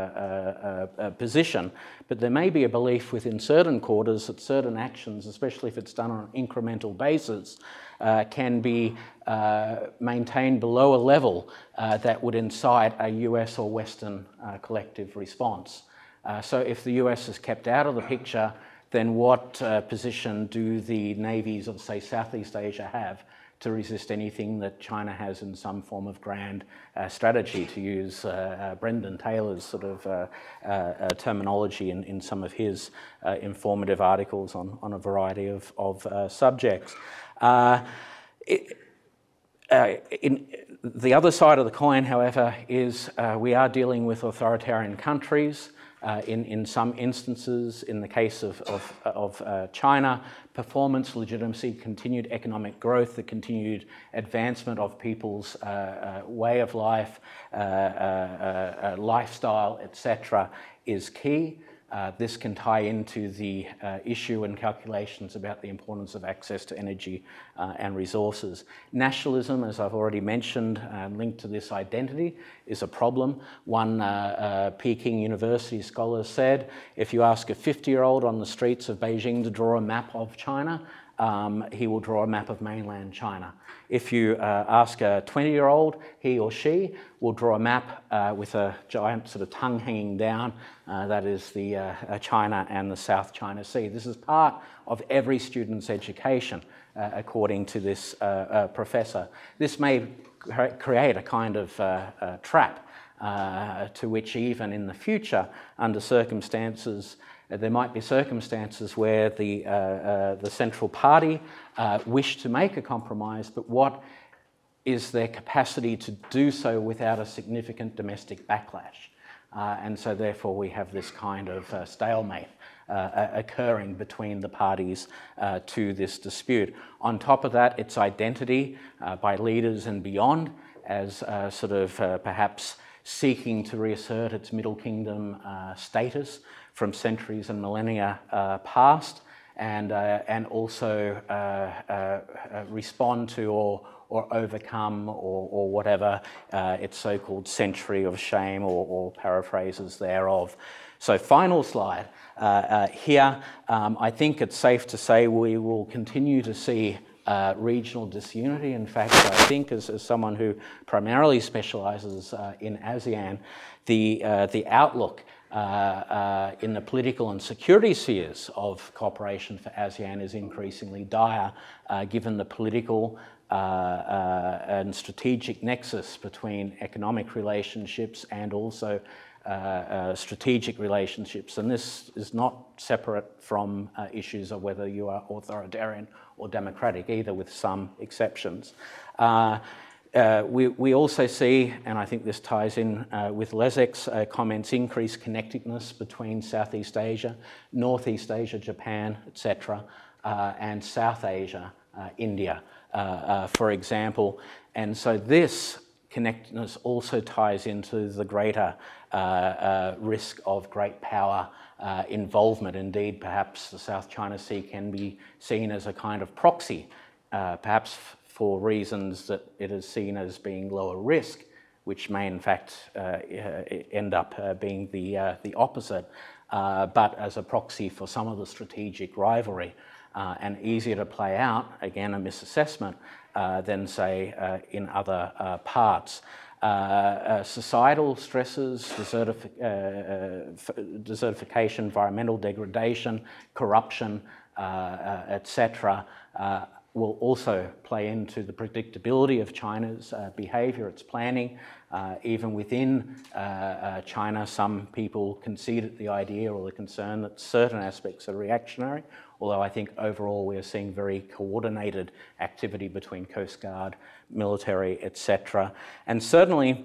uh, uh, position, but there may be a belief within certain quarters that certain actions, especially if it's done on an incremental basis, uh, can be uh, maintained below a level uh, that would incite a U S or Western uh, collective response. Uh, so if the U S is kept out of the picture, then what uh, position do the navies of, say, Southeast Asia have to resist anything that China has in some form of grand uh, strategy, to use uh, uh, Brendan Taylor's sort of uh, uh, uh, terminology in, in some of his uh, informative articles on, on a variety of, of uh, subjects. Uh, it, uh, in, the other side of the coin, however, is uh, we are dealing with authoritarian countries. Uh, in, in some instances, in the case of, of, of uh, China, performance, legitimacy, continued economic growth, the continued advancement of people's uh, uh, way of life, uh, uh, uh, lifestyle, et cetera, is key. Uh, this can tie into the uh, issue and calculations about the importance of access to energy uh, and resources. Nationalism, as I've already mentioned, uh, linked to this identity, is a problem. One uh, uh, Peking University scholar said, if you ask a fifty-year-old on the streets of Beijing to draw a map of China, um, he will draw a map of mainland China. If you uh, ask a twenty-year-old, he or she will draw a map uh, with a giant sort of tongue hanging down. Uh, that is the uh, uh, China and the South China Sea. This is part of every student's education, uh, according to this uh, uh, professor. This may cre create a kind of uh, uh, trap uh, to which even in the future, under circumstances, uh, there might be circumstances where the, uh, uh, the central party uh, wish to make a compromise, but what is their capacity to do so without a significant domestic backlash? Uh, and so therefore we have this kind of uh, stalemate uh, occurring between the parties uh, to this dispute. On top of that, its identity uh, by leaders and beyond as uh, sort of uh, perhaps seeking to reassert its Middle Kingdom uh, status from centuries and millennia uh, past, and, uh, and also uh, uh, uh, respond to or or overcome, or, or whatever uh, its so-called century of shame, or, or paraphrases thereof. So final slide uh, uh, here. Um, I think it's safe to say we will continue to see uh, regional disunity. In fact, I think as, as someone who primarily specialises uh, in ASEAN, the, uh, the outlook Uh, uh, in the political and security spheres of cooperation for ASEAN is increasingly dire, uh, given the political uh, uh, and strategic nexus between economic relationships and also uh, uh, strategic relationships. And this is not separate from uh, issues of whether you are authoritarian or democratic, either, with some exceptions. Uh, Uh, we, we also see, and I think this ties in uh, with Leszek's uh, comments, increased connectedness between Southeast Asia, Northeast Asia, Japan, et cetera, uh, and South Asia, uh, India, uh, uh, for example. And so this connectedness also ties into the greater uh, uh, risk of great power uh, involvement. Indeed, perhaps the South China Sea can be seen as a kind of proxy, uh, perhaps for reasons that it is seen as being lower risk, which may in fact uh, end up uh, being the, uh, the opposite, uh, but as a proxy for some of the strategic rivalry uh, and easier to play out, again a misassessment, uh, than say uh, in other uh, parts. Uh, uh, societal stresses, desertif uh, uh, desertification, environmental degradation, corruption, uh, uh, et cetera, uh, will also play into the predictability of China's uh, behaviour, its planning. Uh, even within uh, uh, China, some people concede at the idea or the concern that certain aspects are reactionary, although I think overall we are seeing very coordinated activity between Coast Guard, military, et cetera. And certainly,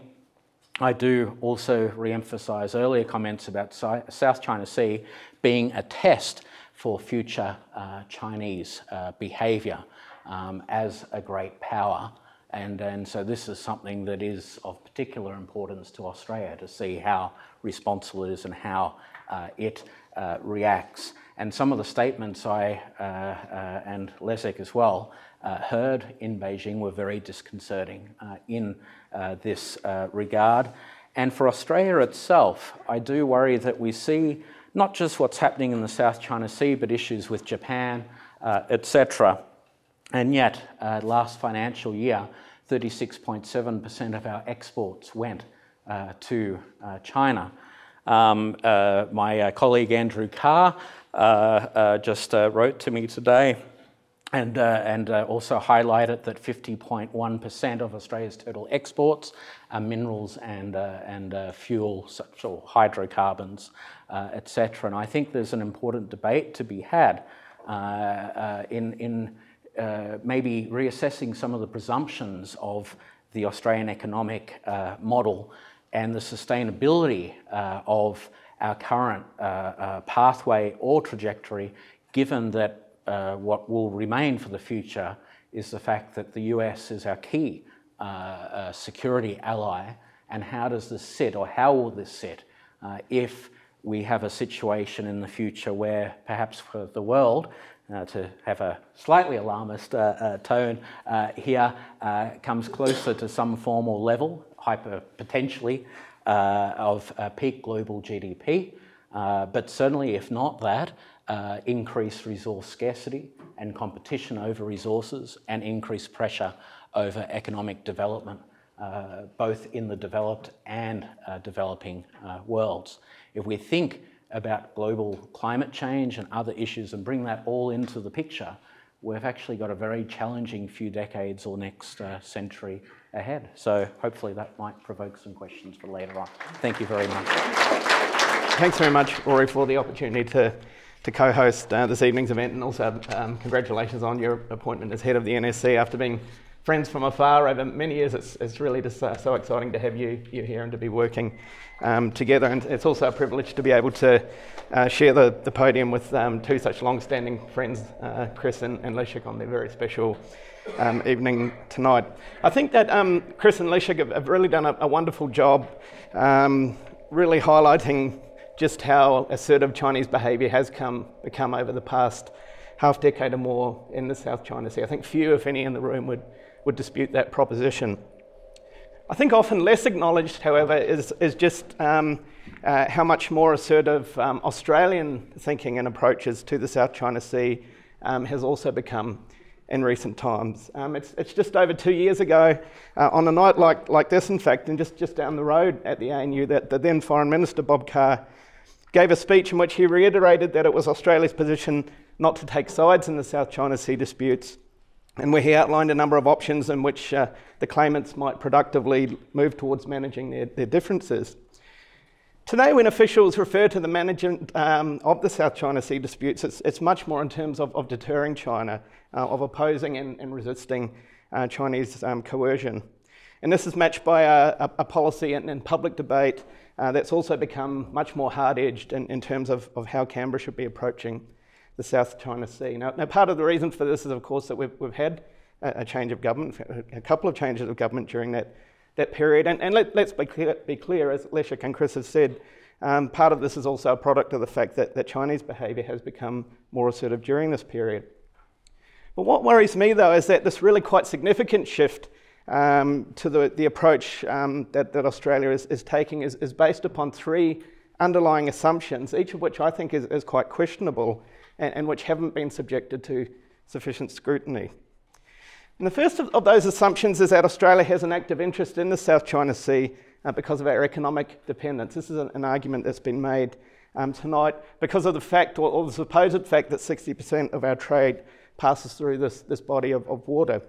I do also re-emphasise earlier comments about South China Sea being a test for future uh, Chinese uh, behaviour um, as a great power. And, and so this is something that is of particular importance to Australia, to see how responsible it is and how uh, it uh, reacts. And some of the statements I, uh, uh, and Leszek as well, uh, heard in Beijing were very disconcerting uh, in uh, this uh, regard. And for Australia itself, I do worry that we see not just what's happening in the South China Sea, but issues with Japan, uh, et cetera. And yet, uh, last financial year, thirty-six point seven percent of our exports went uh, to uh, China. Um, uh, my uh, colleague Andrew Carr uh, uh, just uh, wrote to me today and, uh, and uh, also highlighted that fifty point one percent of Australia's total exports are minerals and, uh, and uh, fuel, such as hydrocarbons, uh, et cetera. And I think there's an important debate to be had uh, uh, in, in uh, maybe reassessing some of the presumptions of the Australian economic uh, model and the sustainability uh, of our current uh, uh, pathway or trajectory, given that uh, what will remain for the future is the fact that the U S is our key uh, uh, security ally, and how does this sit, or how will this sit uh, if we have a situation in the future where perhaps for the world, uh, to have a slightly alarmist uh, uh, tone uh, here, uh, comes closer to some formal level, hyper potentially, uh, of uh, peak global G D P, uh, but certainly if not that, uh, increased resource scarcity and competition over resources and increased pressure over economic development, uh, both in the developed and uh, developing uh, worlds. If we think about global climate change and other issues and bring that all into the picture, we've actually got a very challenging few decades or next uh, century ahead. So hopefully that might provoke some questions for later on. Thank you very much. Thanks very much, Rory, for the opportunity to, to co-host uh, this evening's event, and also um, congratulations on your appointment as head of the N S C. After being friends from afar over many years, it's, it's really just uh, so exciting to have you, you here and to be working um, together. And it's also a privilege to be able to uh, share the, the podium with um, two such long-standing friends, uh, Chris and, and Leszek, on their very special um, evening tonight. I think that um, Chris and Leszek have, have really done a, a wonderful job um, really highlighting just how assertive Chinese behaviour has come become over the past half decade or more in the South China Sea. I think few, if any, in the room would would dispute that proposition. I think often less acknowledged, however, is, is just um, uh, how much more assertive um, Australian thinking and approaches to the South China Sea um, has also become in recent times. Um, it's, it's just over two years ago, uh, on a night like, like this, in fact, and just, just down the road at the A N U, that the then Foreign Minister, Bob Carr, gave a speech in which he reiterated that it was Australia's position not to take sides in the South China Sea disputes, and where he outlined a number of options in which uh, the claimants might productively move towards managing their, their differences. Today, when officials refer to the management um, of the South China Sea disputes, it's, it's much more in terms of, of deterring China, uh, of opposing and, and resisting uh, Chinese um, coercion. And this is matched by a, a, a policy and, and public debate uh, that's also become much more hard-edged in, in terms of, of how Canberra should be approaching the South China Sea. Now, now, part of the reason for this is, of course, that we've, we've had a, a change of government, a couple of changes of government during that, that period. And, and let, let's be clear, be clear, as Leszek and Chris have said, um, part of this is also a product of the fact that, that Chinese behaviour has become more assertive during this period. But what worries me, though, is that this really quite significant shift um, to the, the approach um, that, that Australia is, is taking is, is based upon three underlying assumptions, each of which I think is, is quite questionable, and, and which haven't been subjected to sufficient scrutiny. And the first of, of those assumptions is that Australia has an active interest in the South China Sea uh, because of our economic dependence. This is an, an argument that's been made um, tonight because of the fact, or, or the supposed fact, that sixty percent of our trade passes through this, this body of, of water.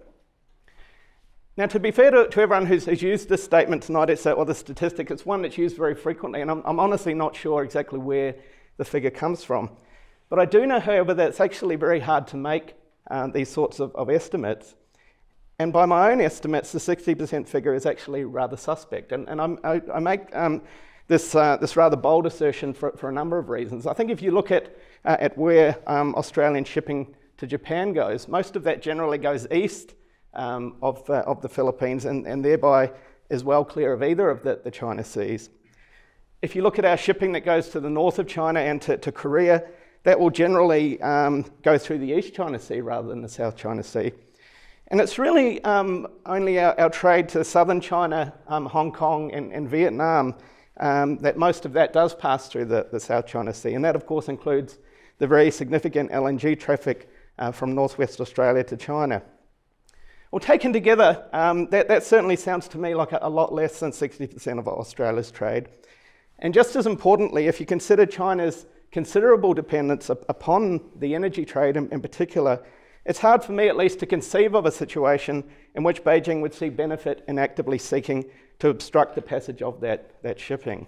Now, to be fair to, to everyone who's, who's used this statement tonight, it's a, or the statistic, it's one that's used very frequently, and I'm, I'm honestly not sure exactly where the figure comes from. But I do know, however, that it's actually very hard to make uh, these sorts of, of estimates. And by my own estimates, the sixty percent figure is actually rather suspect. And, and I'm, I, I make um, this, uh, this rather bold assertion for, for a number of reasons. I think if you look at, uh, at where um, Australian shipping to Japan goes, most of that generally goes east um, of, uh, of the Philippines, and, and thereby is well clear of either of the, the China Seas. If you look at our shipping that goes to the north of China and to, to Korea, that will generally um, go through the East China Sea rather than the South China Sea. And it's really um, only our, our trade to southern China, um, Hong Kong and, and Vietnam, um, that most of that does pass through the, the South China Sea. And that, of course, includes the very significant L N G traffic uh, from northwest Australia to China. Well, taken together, um, that, that certainly sounds to me like a, a lot less than sixty percent of Australia's trade. And just as importantly, if you consider China's considerable dependence upon the energy trade in, in particular, it's hard for me at least to conceive of a situation in which Beijing would see benefit in actively seeking to obstruct the passage of that, that shipping.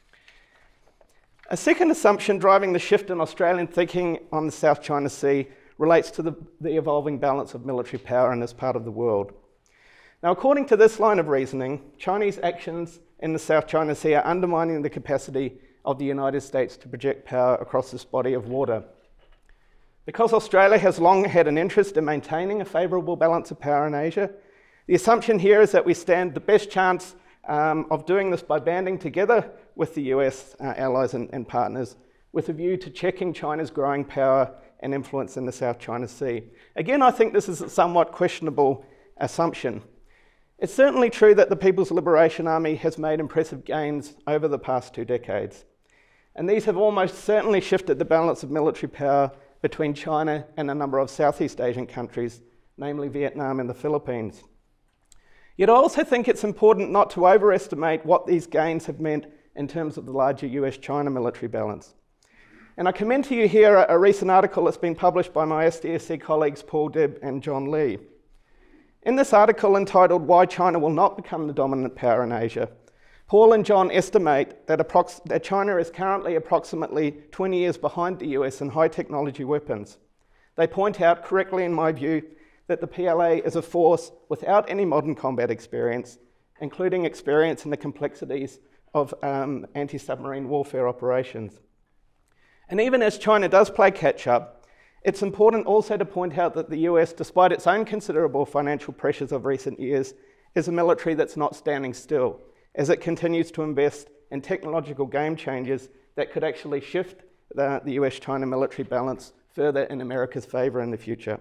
A second assumption driving the shift in Australian thinking on the South China Sea relates to the, the evolving balance of military power in this part of the world. Now, according to this line of reasoning, Chinese actions in the South China Sea are undermining the capacity of the United States to project power across this body of water. Because Australia has long had an interest in maintaining a favourable balance of power in Asia, the assumption here is that we stand the best chance um, of doing this by banding together with the U S uh, allies and, and partners with a view to checking China's growing power and influence in the South China Sea. Again, I think this is a somewhat questionable assumption. It's certainly true that the People's Liberation Army has made impressive gains over the past two decades, and these have almost certainly shifted the balance of military power between China and a number of Southeast Asian countries, namely Vietnam and the Philippines. Yet I also think it's important not to overestimate what these gains have meant in terms of the larger U S China military balance. And I commend to you here a, a recent article that's been published by my S D S C colleagues Paul Dibb and John Lee. In this article entitled "Why China Will Not Become the Dominant Power in Asia," Paul and John estimate that, approx that China is currently approximately twenty years behind the U S in high technology weapons. They point out, correctly in my view, that the P L A is a force without any modern combat experience, including experience in the complexities of um, anti-submarine warfare operations. And even as China does play catch-up, it's important also to point out that the U S, despite its own considerable financial pressures of recent years, is a military that's not standing still, as it continues to invest in technological game changers that could actually shift the, the U S China military balance further in America's favour in the future.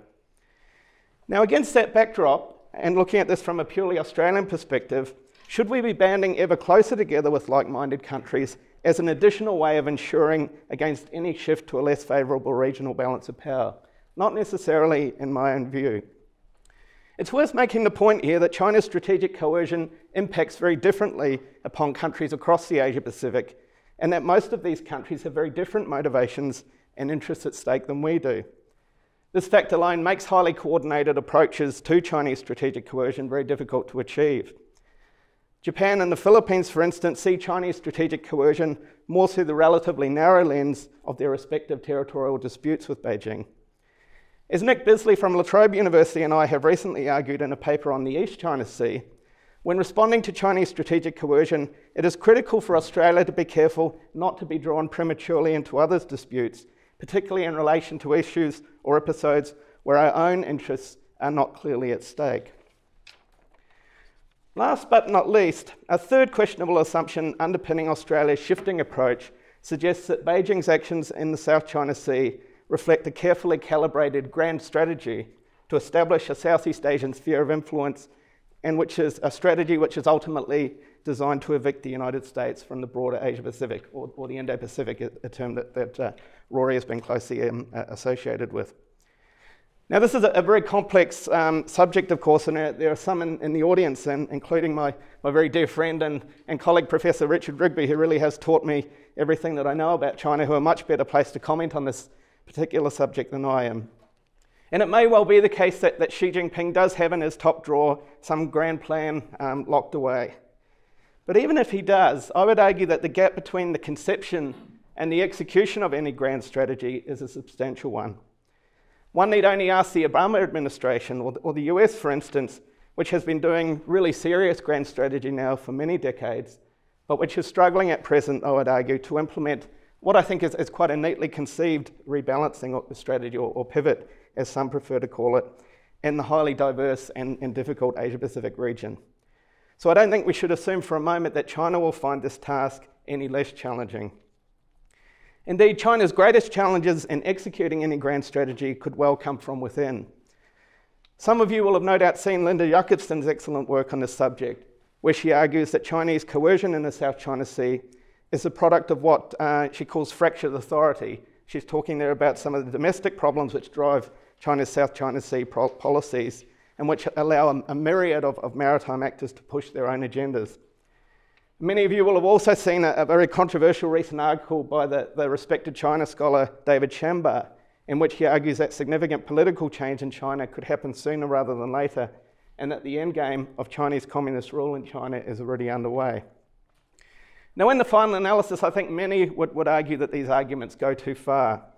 Now, against that backdrop, and looking at this from a purely Australian perspective, should we be banding ever closer together with like-minded countries as an additional way of ensuring against any shift to a less favourable regional balance of power? Not necessarily in my own view. It's worth making the point here that China's strategic coercion impacts very differently upon countries across the Asia-Pacific, and that most of these countries have very different motivations and interests at stake than we do. This fact alone makes highly coordinated approaches to Chinese strategic coercion very difficult to achieve. Japan and the Philippines, for instance, see Chinese strategic coercion more through the relatively narrow lens of their respective territorial disputes with Beijing. As Nick Bisley from La Trobe University and I have recently argued in a paper on the East China Sea, when responding to Chinese strategic coercion, it is critical for Australia to be careful not to be drawn prematurely into others' disputes, particularly in relation to issues or episodes where our own interests are not clearly at stake. Last but not least, a third questionable assumption underpinning Australia's shifting approach suggests that Beijing's actions in the South China Sea reflect a carefully calibrated grand strategy to establish a Southeast Asian sphere of influence, and which is a strategy which is ultimately designed to evict the United States from the broader Asia-Pacific, or, or the Indo-Pacific, a term that, that uh, Rory has been closely um, uh, associated with. Now, this is a, a very complex um, subject, of course, and there, there are some in, in the audience, and including my, my very dear friend and, and colleague, Professor Richard Rigby, who really has taught me everything that I know about China, who are much better placed to comment on this particular subject than I am. And it may well be the case that, that Xi Jinping does have in his top drawer some grand plan um, locked away. But even if he does, I would argue that the gap between the conception and the execution of any grand strategy is a substantial one. One need only ask the Obama administration, or the, or the U S, for instance, which has been doing really serious grand strategy now for many decades, but which is struggling at present, I would argue, to implement what I think is, is quite a neatly conceived rebalancing strategy, or, or pivot, as some prefer to call it, in the highly diverse and, and difficult Asia-Pacific region. So I don't think we should assume for a moment that China will find this task any less challenging. Indeed, China's greatest challenges in executing any grand strategy could well come from within. Some of you will have no doubt seen Linda Jakobsen's excellent work on this subject, where she argues that Chinese coercion in the South China Sea is a product of what uh, she calls fractured authority. She's talking there about some of the domestic problems which drive China's South China Sea policies, and which allow a, a myriad of, of maritime actors to push their own agendas. Many of you will have also seen a, a very controversial recent article by the, the respected China scholar David Shambar, in which he argues that significant political change in China could happen sooner rather than later, and that the endgame of Chinese communist rule in China is already underway. Now, in the final analysis, I think many would, would argue that these arguments go too far.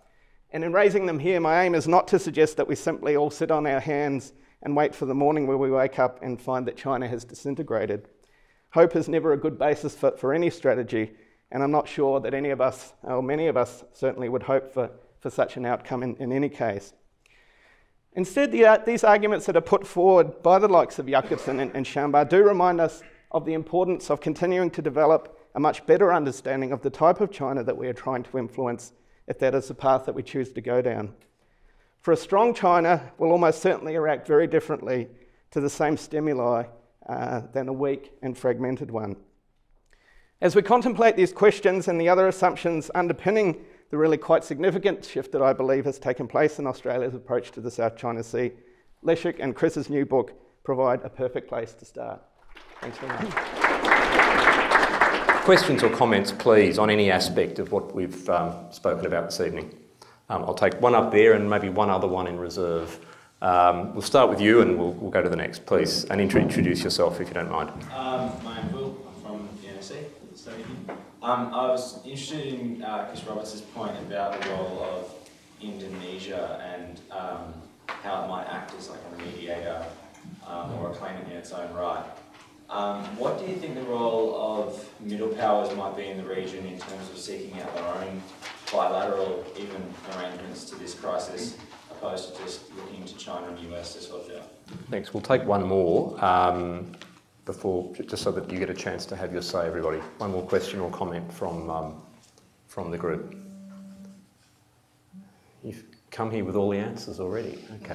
And in raising them here, my aim is not to suggest that we simply all sit on our hands and wait for the morning where we wake up and find that China has disintegrated. Hope is never a good basis for, for any strategy, and I'm not sure that any of us, or many of us, certainly would hope for, for such an outcome in, in any case. Instead, the, uh, these arguments that are put forward by the likes of Jakobsen and, and Chambard do remind us of the importance of continuing to develop a much better understanding of the type of China that we are trying to influence, if that is the path that we choose to go down. For a strong China will almost certainly react very differently to the same stimuli uh, than a weak and fragmented one. As we contemplate these questions and the other assumptions underpinning the really quite significant shift that I believe has taken place in Australia's approach to the South China Sea, Leszek and Chris's new book provide a perfect place to start. Thanks very much. Questions or comments, please, on any aspect of what we've um, spoken about this evening. Um, I'll take one up there and maybe one other one in reserve. Um, we'll start with you and we'll, we'll go to the next, please. And introduce yourself if you don't mind. Um, my name's Will, I'm from the N S C. Um, I was interested in uh, Chris Roberts' point about the role of Indonesia and um, how it might act as like a mediator um, or a claimant in its own right. Um, what do you think the role of middle powers might be in the region in terms of seeking out their own bilateral, even arrangements to this crisis, opposed to just looking to China and the U S to sort it out? Thanks. We'll take one more um, before, just so that you get a chance to have your say, everybody. One more question or comment from um, from the group. You've come here with all the answers already. Okay.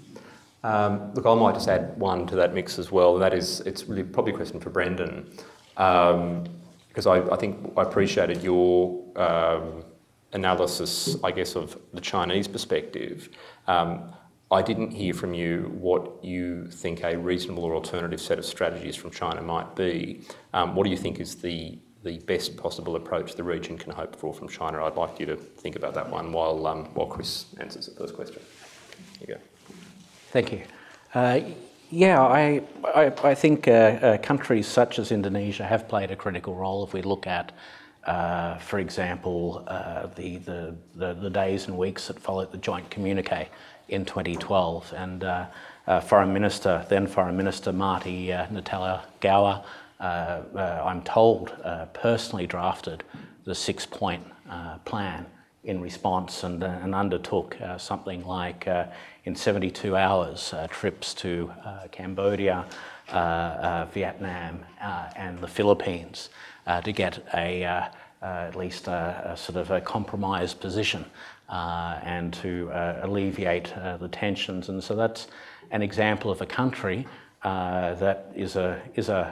Um, look, I might just add one to that mix as well, and that is, it's really probably a question for Brendan, um, because I, I think I appreciated your um, analysis, I guess, of the Chinese perspective. Um, I didn't hear from you what you think a reasonable or alternative set of strategies from China might be. Um, what do you think is the, the best possible approach the region can hope for from China? I'd like you to think about that one while, um, while Chris answers the first question. Here you go. Thank you. Uh, yeah, I, I, I think uh, uh, countries such as Indonesia have played a critical role. If we look at, uh, for example, uh, the, the, the, the days and weeks that followed the joint communique in twenty twelve, and uh, uh, Foreign Minister, then Foreign Minister Marty uh, Natalia Gower, uh, uh, I'm told, uh, personally drafted the six-point uh, plan in response and, uh, and undertook uh, something like, uh, in seventy-two hours, uh, trips to uh, Cambodia, uh, uh, Vietnam uh, and the Philippines uh, to get a, uh, uh, at least a, a sort of a compromised position uh, and to uh, alleviate uh, the tensions. And so that's an example of a country uh, that is a, is a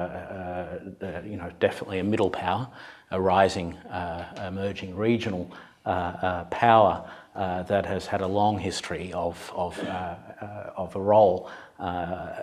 uh, uh, you know, definitely a middle power, a rising, uh, emerging regional Uh, uh, power uh, that has had a long history of, of, uh, uh, of a role. Uh,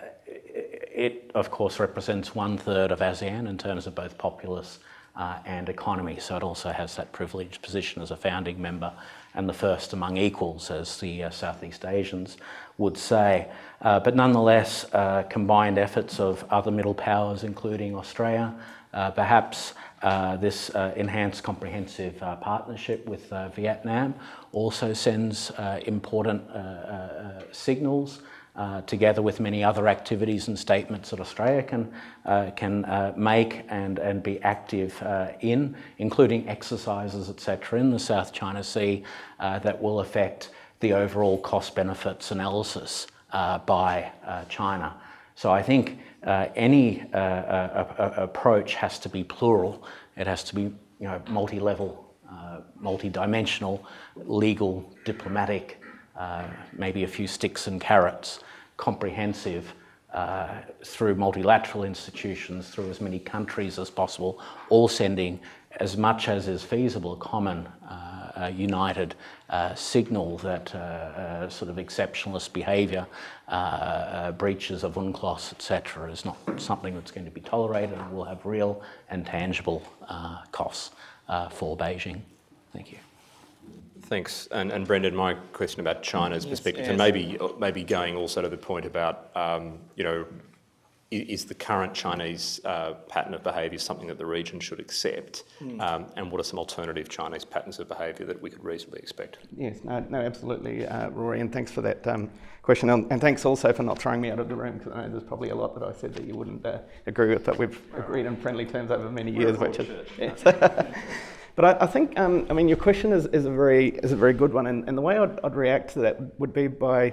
it, of course, represents one third of ASEAN in terms of both populace uh, and economy, so it also has that privileged position as a founding member and the first among equals, as the uh, Southeast Asians would say. Uh, but nonetheless, uh, combined efforts of other middle powers, including Australia, uh, perhaps Uh, this uh, enhanced comprehensive uh, partnership with uh, Vietnam also sends uh, important uh, uh, signals, uh, together with many other activities and statements that Australia can, uh, can uh, make and, and be active uh, in, including exercises, et cetera, in the South China Sea uh, that will affect the overall cost benefits analysis uh, by uh, China. So I think uh, any uh, uh, approach has to be plural. It has to be, you know, multi-level, uh, multi-dimensional, legal, diplomatic, uh, maybe a few sticks and carrots, comprehensive, uh, through multilateral institutions, through as many countries as possible, all sending as much as is feasible a common uh, uh, united uh, signal that uh, uh, sort of exceptionalist behaviour, uh, uh, breaches of UNCLOS, et cetera, is not something that's going to be tolerated and will have real and tangible uh, costs uh, for Beijing. Thank you. Thanks. And, and Brendan, my question about China's yes, perspective, yes. and maybe maybe going also to the point about, um, you know, is the current Chinese uh, pattern of behaviour something that the region should accept? Mm. Um, and what are some alternative Chinese patterns of behaviour that we could reasonably expect? Yes, no, no absolutely, uh, Rory, and thanks for that um, question. And, and thanks also for not throwing me out of the room, because I know there's probably a lot that I said that you wouldn't uh, agree with, but we've agreed in friendly terms over many We're years. Which is, yes. But I, I think, um, I mean, your question is, is, a, very, is a very good one, and, and the way I'd, I'd react to that would be by...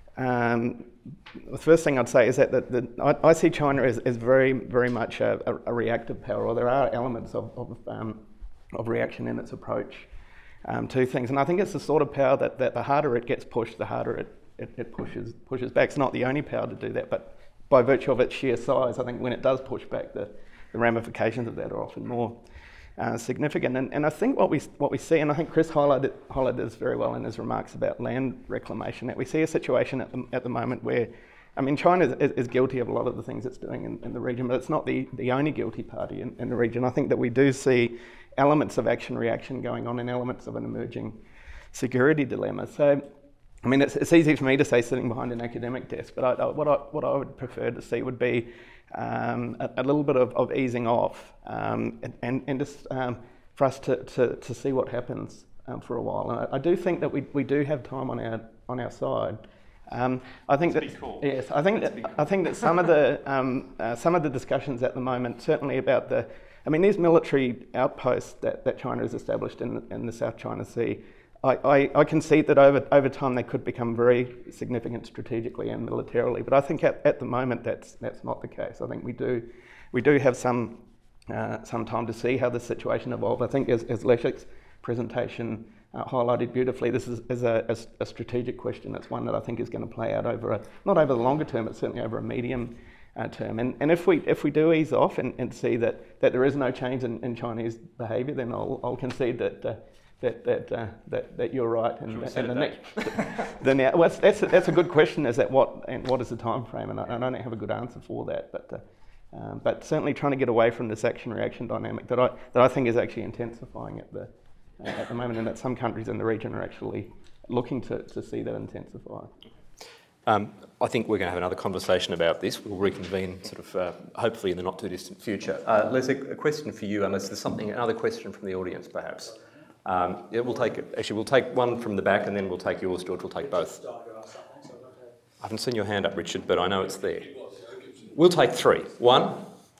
Um, the first thing I'd say is that the, the, I, I see China as, as very, very much a, a, a reactive power, or there are elements of, of, um, of reaction in its approach um, to things. And I think it's the sort of power that, that the harder it gets pushed, the harder it, it, it pushes, pushes back. It's not the only power to do that, but by virtue of its sheer size, I think when it does push back, the, the ramifications of that are often more uh, significant. And, and I think what we, what we see, and I think Chris highlighted, highlighted this very well in his remarks about land reclamation, that we see a situation at the, at the moment where, I mean, China is, is guilty of a lot of the things it's doing in, in the region, but it's not the, the only guilty party in, in the region. I think that we do see elements of action-reaction going on and elements of an emerging security dilemma. So, I mean, it's, it's easy for me to say sitting behind an academic desk, but I, I, what, I, what I would prefer to see would be um, a, a little bit of, of easing off um, and, and, and just um, for us to, to, to see what happens um, for a while. And I, I do think that we, we do have time on our, on our side. Um, I think That's that cool. yes, I think that I think that some of the um, uh, some of the discussions at the moment, certainly about the, I mean, these military outposts that, that China has established in in the South China Sea, I, I, I concede that over over time they could become very significant strategically and militarily. But I think at, at the moment that's that's not the case. I think we do we do have some uh, some time to see how the situation evolves. I think as as Leszek's presentation Uh, highlighted beautifully, this is, is a, a, a strategic question. It's one that I think is going to play out over a, not over the longer term, but certainly over a medium uh, term. And, and if we if we do ease off and, and see that, that there is no change in, in Chinese behaviour, then I'll, I'll concede that uh, that that, uh, that that you're right. And, and the next, then yeah, well, that's that's a good question. Is that what and what is the time frame? And I, I don't have a good answer for that, but. Uh, um, but certainly trying to get away from this action-reaction dynamic that I that I think is actually intensifying at the uh, at the moment, and that some countries in the region are actually looking to, to see that intensify. Um, I think we're going to have another conversation about this. We'll reconvene sort of uh, hopefully in the not too distant future. Uh, Leszek, a question for you, unless there's something, another question from the audience perhaps. Um, yeah, we'll take it. Actually, we'll take one from the back and then we'll take yours, George. We'll take both. I haven't seen your hand up, Richard, but I know it's there. We'll take three. One.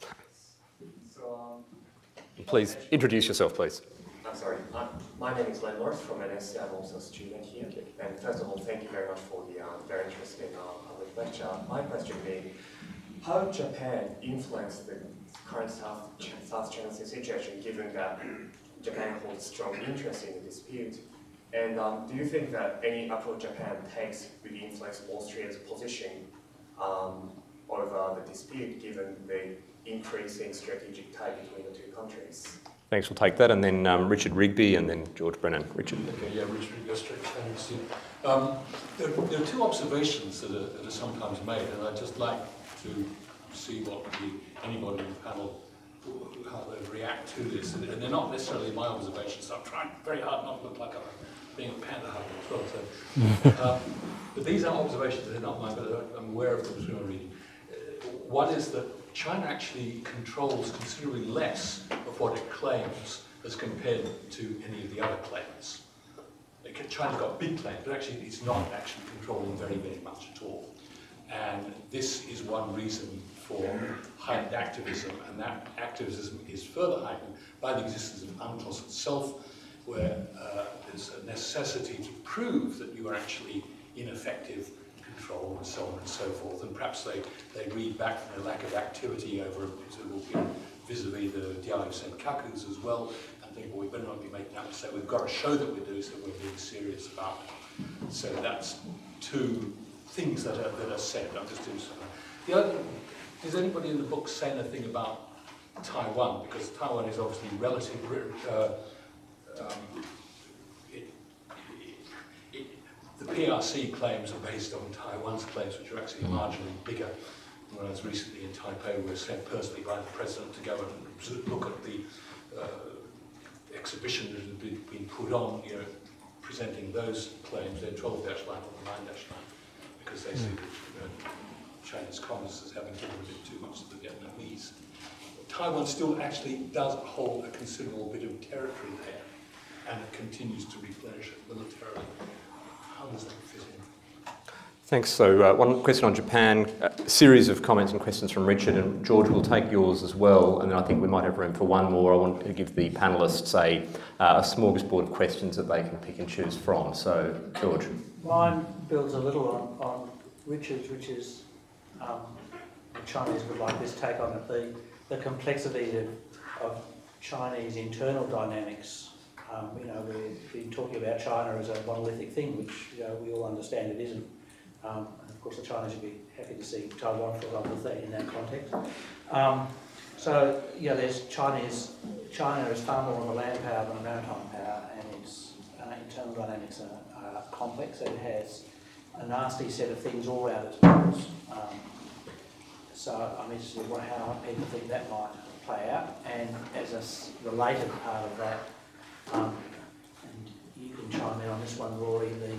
Please introduce yourself, please. I'm sorry. I'm, my name is Leszek from N S C. I'm also a student here. And first of all, thank you very much for the uh, very interesting uh, public lecture. My question being, how Japan influenced the current South, South China Sea situation, given that Japan holds strong interest in the dispute? And um, do you think that any approach Japan takes will influence Austria's position um, over the dispute, given the increasing strategic tie between the two countries? Thanks, we'll take that. And then um, Richard Rigby and then George Brennan. Richard. Okay, yeah, Richard Rigby, Australia. Thanks. Um, there, there are two observations that are, that are sometimes made, and I'd just like to see what the, anybody in the panel, how they react to this. And, and they're not necessarily my observations, so I'm trying very hard not to look like I'm being a panda hugger as well. So, um, but these are observations that are not mine, but I'm aware of them through my reading. Uh, one is that China actually controls considerably less of what it claims as compared to any of the other claimants. China's got big claims, but actually it's not actually controlling very, very much at all. And this is one reason for heightened activism, and that activism is further heightened by the existence of UNCLOS itself, where uh, there's a necessity to prove that you are actually in effective control and so on and so forth. And perhaps they, they read back from the lack of activity over vis-a-vis the Dialog Senkakus as well, and think, well, we better not be making that mistake. We've got to show that we're doing so, we're being serious about it. So that's two things that are, that are said. I'm just doing something. The other, does anybody in the book say anything about Taiwan? Because Taiwan is obviously relative. Uh, um, it, it, it, the P R C claims are based on Taiwan's claims, which are actually marginally bigger. When I was recently in Taipei, we were sent personally by the president to go and look at the uh, exhibition that had been, been put on, you know, presenting those claims. They're twelve dash line or the nine dash line, because they see that, you know, Chinese communists as having given a bit too much to the Vietnamese. Taiwan still actually does hold a considerable bit of territory there, and it continues to replenish it militarily. How does that fit in? Thanks. So uh, one question on Japan, a series of comments and questions from Richard, and George will take yours as well, and then I think we might have room for one more. I want to give the panellists a, uh, a smorgasbord of questions that they can pick and choose from. So, George. Mine builds a little on, on Richard's, which is um, the Chinese would like this take on it, the, the complexity of, of Chinese internal dynamics. Um, you know, we've been talking about China as a monolithic thing, which you know, we all understand it isn't. Um, and of course, the Chinese would be happy to see Taiwan for example in that context. Um, so, yeah, there's Chinese. China is far more of a land power than a maritime power, and its uh, internal dynamics are, are complex. It has a nasty set of things all around its borders. Um, so, I'm interested in how people think that might play out, and as a related part of that, um, and you can chime in on this one, Rory, the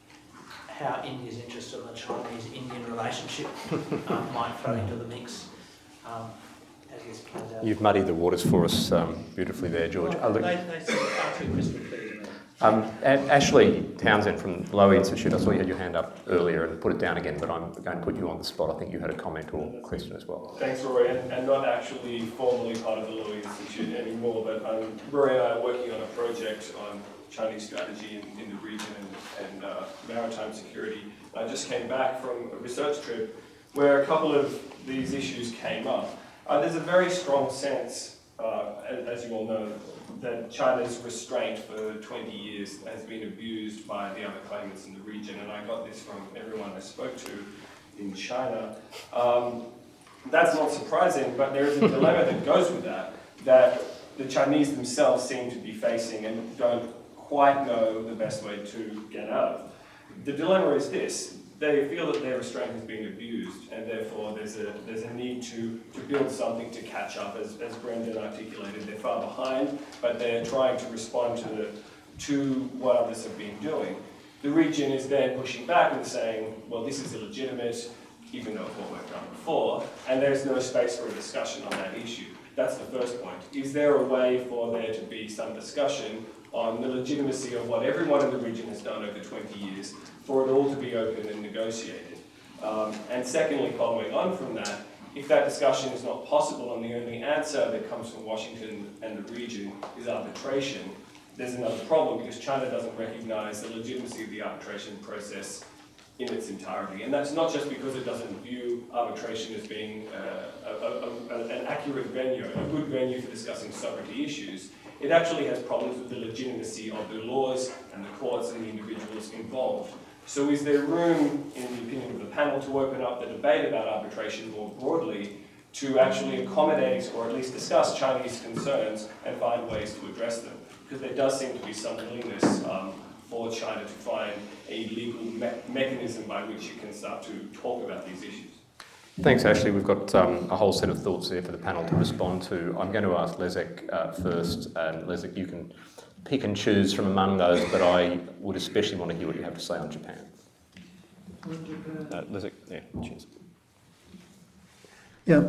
how India's interested in the Chinese-Indian relationship um, might throw into the mix um, as this plays out. You've muddied the waters for us um, beautifully there, George. Well, they, they seem far too crystal clear to me. Um, Ashley Townsend from the Lowy Institute, I saw you had your hand up earlier and put it down again, but I'm going to put you on the spot. I think you had a comment or question as well. Thanks, Rory, and, and not actually formally part of the Lowy Institute anymore, but um, Rory and I are working on a project on Chinese strategy in, in the region and, and uh, maritime security. I just came back from a research trip where a couple of these issues came up. Uh, there's a very strong sense, uh, as, as you all know, that China's restraint for twenty years has been abused by the other claimants in the region, and I got this from everyone I spoke to in China. Um, that's not surprising, but there is a dilemma that goes with that, that the Chinese themselves seem to be facing and don't quite know the best way to get out of. The dilemma is this: they feel that their restraint has been abused, and therefore there's a there's a need to, to build something to catch up. As, as Brendan articulated, they're far behind, but they're trying to respond to the to what others have been doing. The region is then pushing back and saying, well, this is illegitimate, even though it's what we've done before, and there's no space for a discussion on that issue. That's the first point. Is there a way for there to be some discussion on the legitimacy of what everyone in the region has done over twenty years, for it all to be open and negotiated? Um, and secondly, following on from that, if that discussion is not possible and the only answer that comes from Washington and the region is arbitration, there's another problem, because China doesn't recognise the legitimacy of the arbitration process in its entirety. And that's not just because it doesn't view arbitration as being uh, a, a, a, an accurate venue, a good venue for discussing sovereignty issues. It actually has problems with the legitimacy of the laws and the courts and the individuals involved. So is there room, in the opinion of the panel, to open up the debate about arbitration more broadly to actually accommodate or at least discuss Chinese concerns and find ways to address them? Because there does seem to be some willingness um, for China to find a legal me mechanism by which it can start to talk about these issues. Thanks, Ashley. We've got um, a whole set of thoughts there for the panel to respond to. I'm going to ask Leszek uh, first, and Leszek, you can pick and choose from among those, but I would especially want to hear what you have to say on Japan. Uh, Leszek, yeah, cheers. Yeah.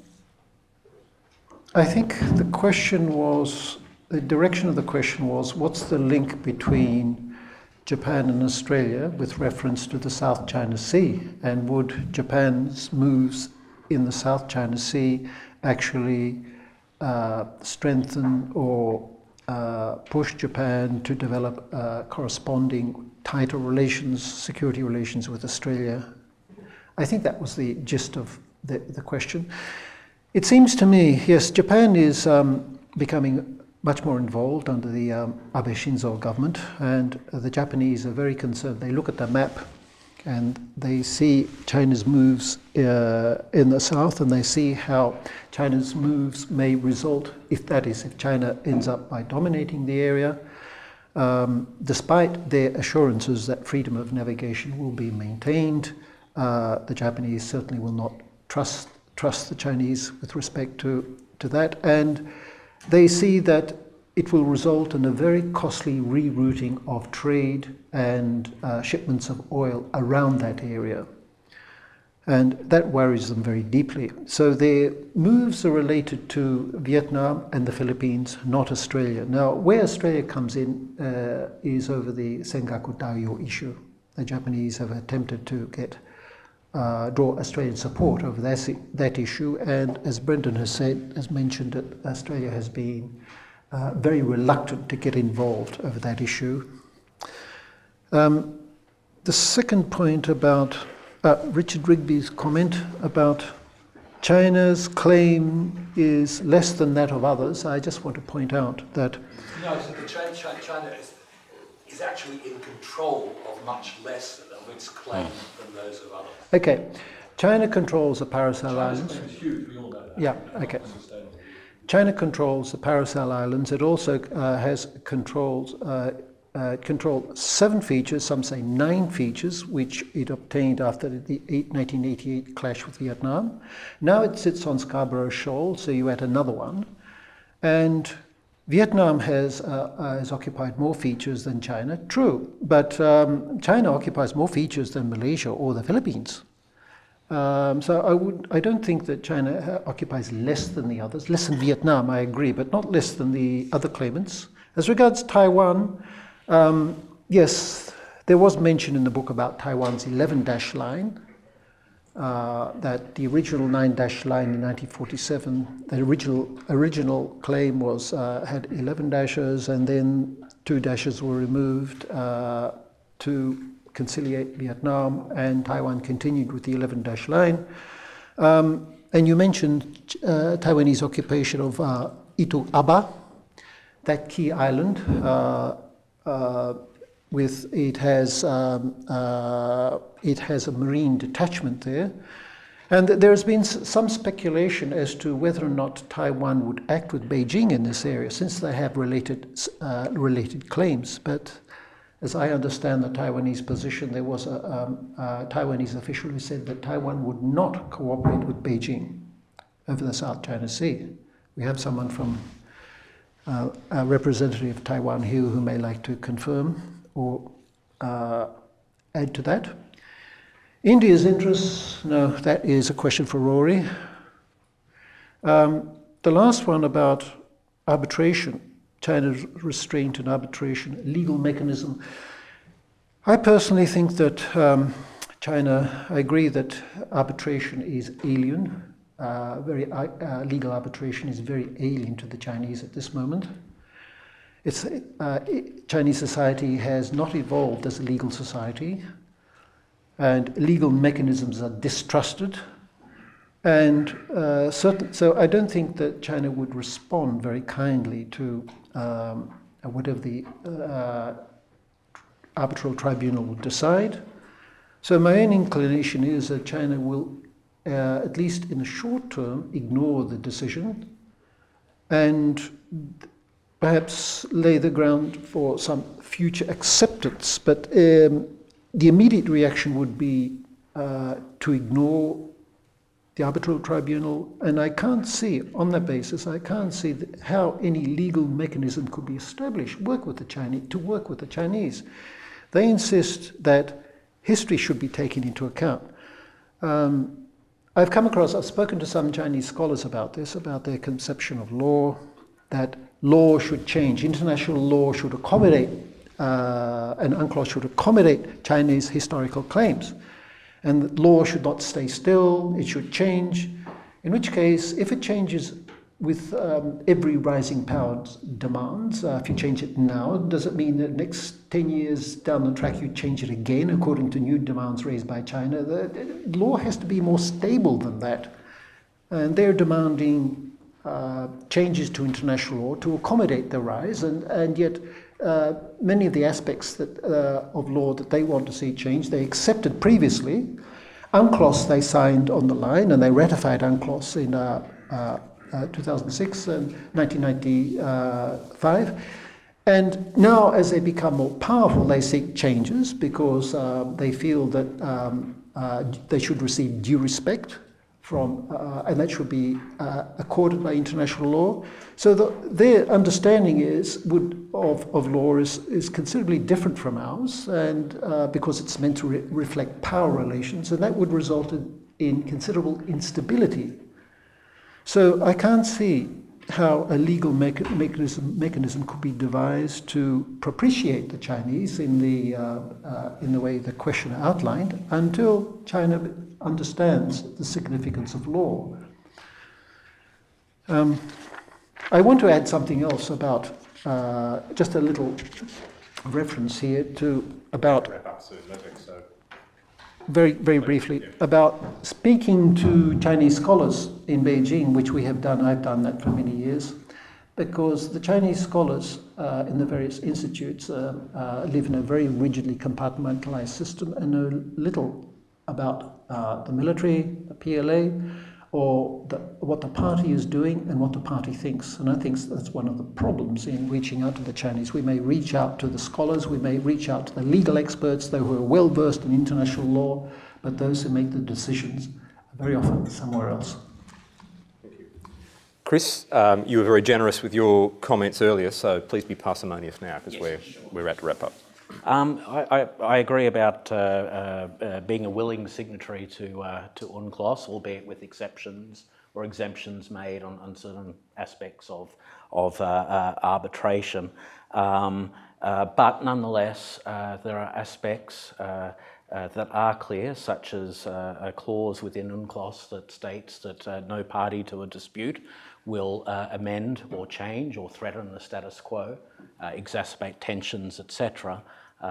I think the question was, the direction of the question was, what's the link between Japan and Australia with reference to the South China Sea, and would Japan's moves in the South China Sea actually uh, strengthen or uh, push Japan to develop uh, corresponding tighter relations, security relations with Australia? I think that was the gist of the, the question. It seems to me, yes, Japan is um, becoming much more involved under the um, Abe Shinzo government, and uh, the Japanese are very concerned. They look at the map and they see China's moves uh, in the south, and they see how China's moves may result, if that is, if China ends up by dominating the area, um, despite their assurances that freedom of navigation will be maintained. Uh, the Japanese certainly will not trust trust the Chinese with respect to, to that, and they see that it will result in a very costly rerouting of trade and uh, shipments of oil around that area. And that worries them very deeply. So their moves are related to Vietnam and the Philippines, not Australia. Now, where Australia comes in uh, is over the Sengaku Taoyo issue. The Japanese have attempted to get uh, draw Australian support over that, that issue, and as Brendan has said, has mentioned, that Australia has been uh, very reluctant to get involved over that issue. Um, the second point about Uh, Richard Rigby's comment about China's claim is less than that of others. I just want to point out that... No, so the China, China is, is actually in control of much less of its claim than those of others. Okay, China controls the Paracel China's Islands. claim is huge, we all know that. Yeah, okay. China controls the Paracel Islands. It also uh, has controls uh, Uh, controlled seven features, some say nine features, which it obtained after the nineteen eighty-eight clash with Vietnam. Now it sits on Scarborough Shoal, so you add another one. And Vietnam has, uh, uh, has occupied more features than China, true, but um, China occupies more features than Malaysia or the Philippines. Um, so I, would, I don't think that China occupies less than the others, less than Vietnam, I agree, but not less than the other claimants. As regards Taiwan, Um, yes, there was mention in the book about Taiwan's eleven dash line, uh, that the original nine dash line in nineteen forty-seven, the original original claim was uh, had eleven dashes, and then two dashes were removed uh, to conciliate Vietnam, and Taiwan continued with the eleven dash line. Um, and you mentioned uh, Taiwanese occupation of uh, Itu Aba, that key island. Uh, Uh, with it has um, uh, it has a marine detachment there, and there has been some speculation as to whether or not Taiwan would act with Beijing in this area, since they have related uh, related claims. But as I understand the Taiwanese position, there was a, um, a Taiwanese official who said that Taiwan would not cooperate with Beijing over the South China Sea. We have someone from Uh, a representative of Taiwan here who may like to confirm or uh, add to that. India's interests, no, that is a question for Rory. Um, the last one about arbitration, China's restraint and arbitration, legal mechanism. I personally think that um, China, I agree that arbitration is alien. Uh, very uh, legal arbitration is very alien to the Chinese at this moment. It's, uh, it, Chinese society has not evolved as a legal society, and legal mechanisms are distrusted. And uh, certain, so I don't think that China would respond very kindly to um, whatever the uh, arbitral tribunal would decide. So my own inclination is that China will, Uh, at least in the short term, ignore the decision and perhaps lay the ground for some future acceptance. But um, the immediate reaction would be uh, to ignore the arbitral tribunal, and I can't see, on that basis, I can't see how any legal mechanism could be established, work with the Chinese, to work with the Chinese. They insist that history should be taken into account. Um, I've come across, I've spoken to some Chinese scholars about this, about their conception of law, that law should change. International law should accommodate, uh, and UNCLOS should accommodate Chinese historical claims. And that law should not stay still, it should change. In which case, if it changes with um, every rising power's demands, uh, if you change it now, does it mean that next ten years down the track you change it again according to new demands raised by China? The, the law has to be more stable than that. And they're demanding uh, changes to international law to accommodate the rise, and, and yet uh, many of the aspects that, uh, of law that they want to see changed, they accepted previously. UNCLOS they signed on the line, and they ratified UNCLOS in uh, uh, Uh, two thousand six and nineteen ninety-five, and now as they become more powerful they seek changes because uh, they feel that um, uh, they should receive due respect from, uh, and that should be uh, accorded by international law. So the, their understanding is would of, of law is, is considerably different from ours, and uh, because it's meant to re reflect power relations, and that would result in in considerable instability. So I can't see how a legal mecha mechanism, mechanism could be devised to propitiate the Chinese in the, uh, uh, in the way the questioner outlined until China understands the significance of law. Um, I want to add something else about, uh, just a little reference here to about, wrap up soon, Leszek, so. very, very briefly, about speaking to Chinese scholars in Beijing, which we have done. I've done that for many years, because the Chinese scholars uh, in the various institutes uh, uh, live in a very rigidly compartmentalized system and know little about uh, the military, the P L A, or the, what the party is doing and what the party thinks. And I think that's one of the problems in reaching out to the Chinese. We may reach out to the scholars, we may reach out to the legal experts, those who are well versed in international law, but those who make the decisions are very often somewhere else. Thank you. Chris, um, you were very generous with your comments earlier, so please be parsimonious now, because yes, we're, sure. we're at to wrap up. Um, I, I, I agree about uh, uh, uh, being a willing signatory to uh, to UNCLOS, albeit with exceptions or exemptions made on, on certain aspects of of uh, uh, arbitration. Um, uh, but nonetheless, uh, there are aspects uh, uh, that are clear, such as uh, a clause within UNCLOS that states that uh, no party to a dispute will uh, amend or change or threaten the status quo, uh, exacerbate tensions, et cetera. Uh,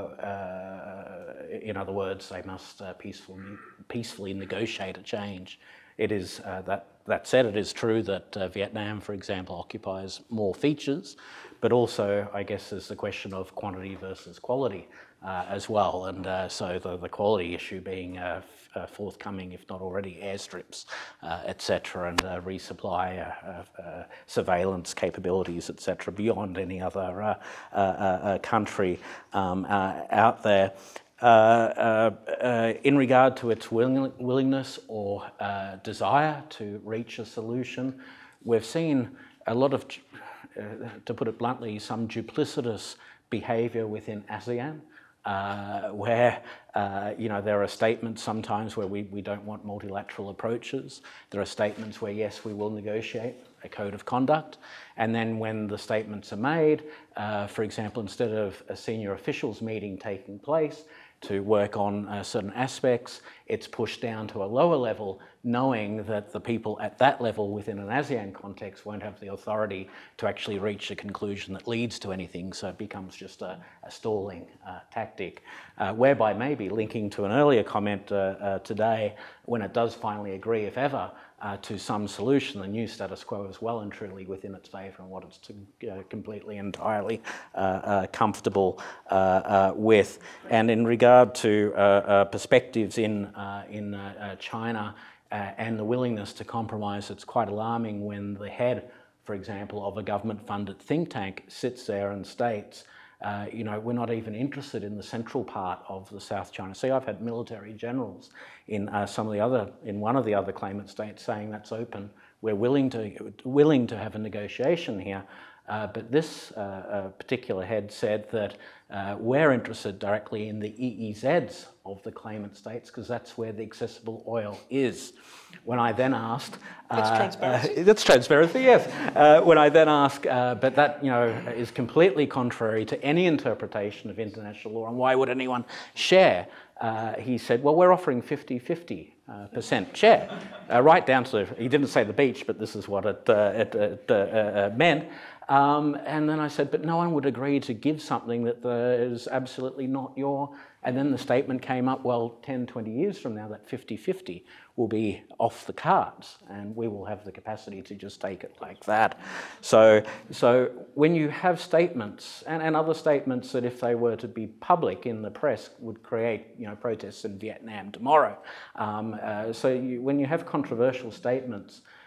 uh, in other words, they must uh, peacefully, peacefully negotiate a change. It is, uh, that, that said, it is true that uh, Vietnam, for example, occupies more features, but also, I guess, there's the question of quantity versus quality uh, as well, and uh, so the, the quality issue being uh, f uh, forthcoming, if not already, airstrips, uh, et cetera, and uh, resupply uh, uh, surveillance capabilities, et cetera, beyond any other uh, uh, uh, country um, uh, out there. Uh, uh, uh, in regard to its willing, willingness or uh, desire to reach a solution, we've seen a lot of, uh, to put it bluntly, some duplicitous behaviour within ASEAN, uh, where uh, you know, there are statements sometimes where we, we don't want multilateral approaches. There are statements where, yes, we will negotiate a code of conduct. And then when the statements are made, uh, for example, instead of a senior officials meeting taking place to work on uh, certain aspects, it's pushed down to a lower level, knowing that the people at that level within an ASEAN context won't have the authority to actually reach a conclusion that leads to anything, so it becomes just a, a stalling uh, tactic, uh, whereby maybe linking to an earlier comment uh, uh, today, when it does finally agree, if ever, Uh, to some solution, the new status quo is well and truly within its favour and what it's to, uh, completely entirely uh, uh, comfortable uh, uh, with. And in regard to uh, uh, perspectives in, uh, in uh, uh, China uh, and the willingness to compromise, it's quite alarming when the head, for example, of a government-funded think tank sits there and states, Uh, you know, we're not even interested in the central part of the South China Sea. I've had military generals in uh, some of the other, in one of the other claimant states saying that's open. We're willing to, willing to have a negotiation here. Uh, but this uh, uh, particular head said that uh, we're interested directly in the E E Zs of the claimant states because that's where the accessible oil is. When I then asked... That's uh, transparency. Uh, that's transparency, yes. Uh, when I then asked, uh, but that, you know, is completely contrary to any interpretation of international law, and why would anyone share? Uh, he said, well, we're offering fifty fifty percent uh, share, uh, right down to, he didn't say the beach, but this is what it, uh, it, it uh, uh, meant. Um, and then I said, but no one would agree to give something that uh, is absolutely not your... And then the statement came up, well, ten, twenty years from now, that fifty fifty will be off the cards and we will have the capacity to just take it like that. So, so when you have statements, and, and other statements that if they were to be public in the press would create, you know, protests in Vietnam tomorrow. Um, uh, so you, when you have controversial statements,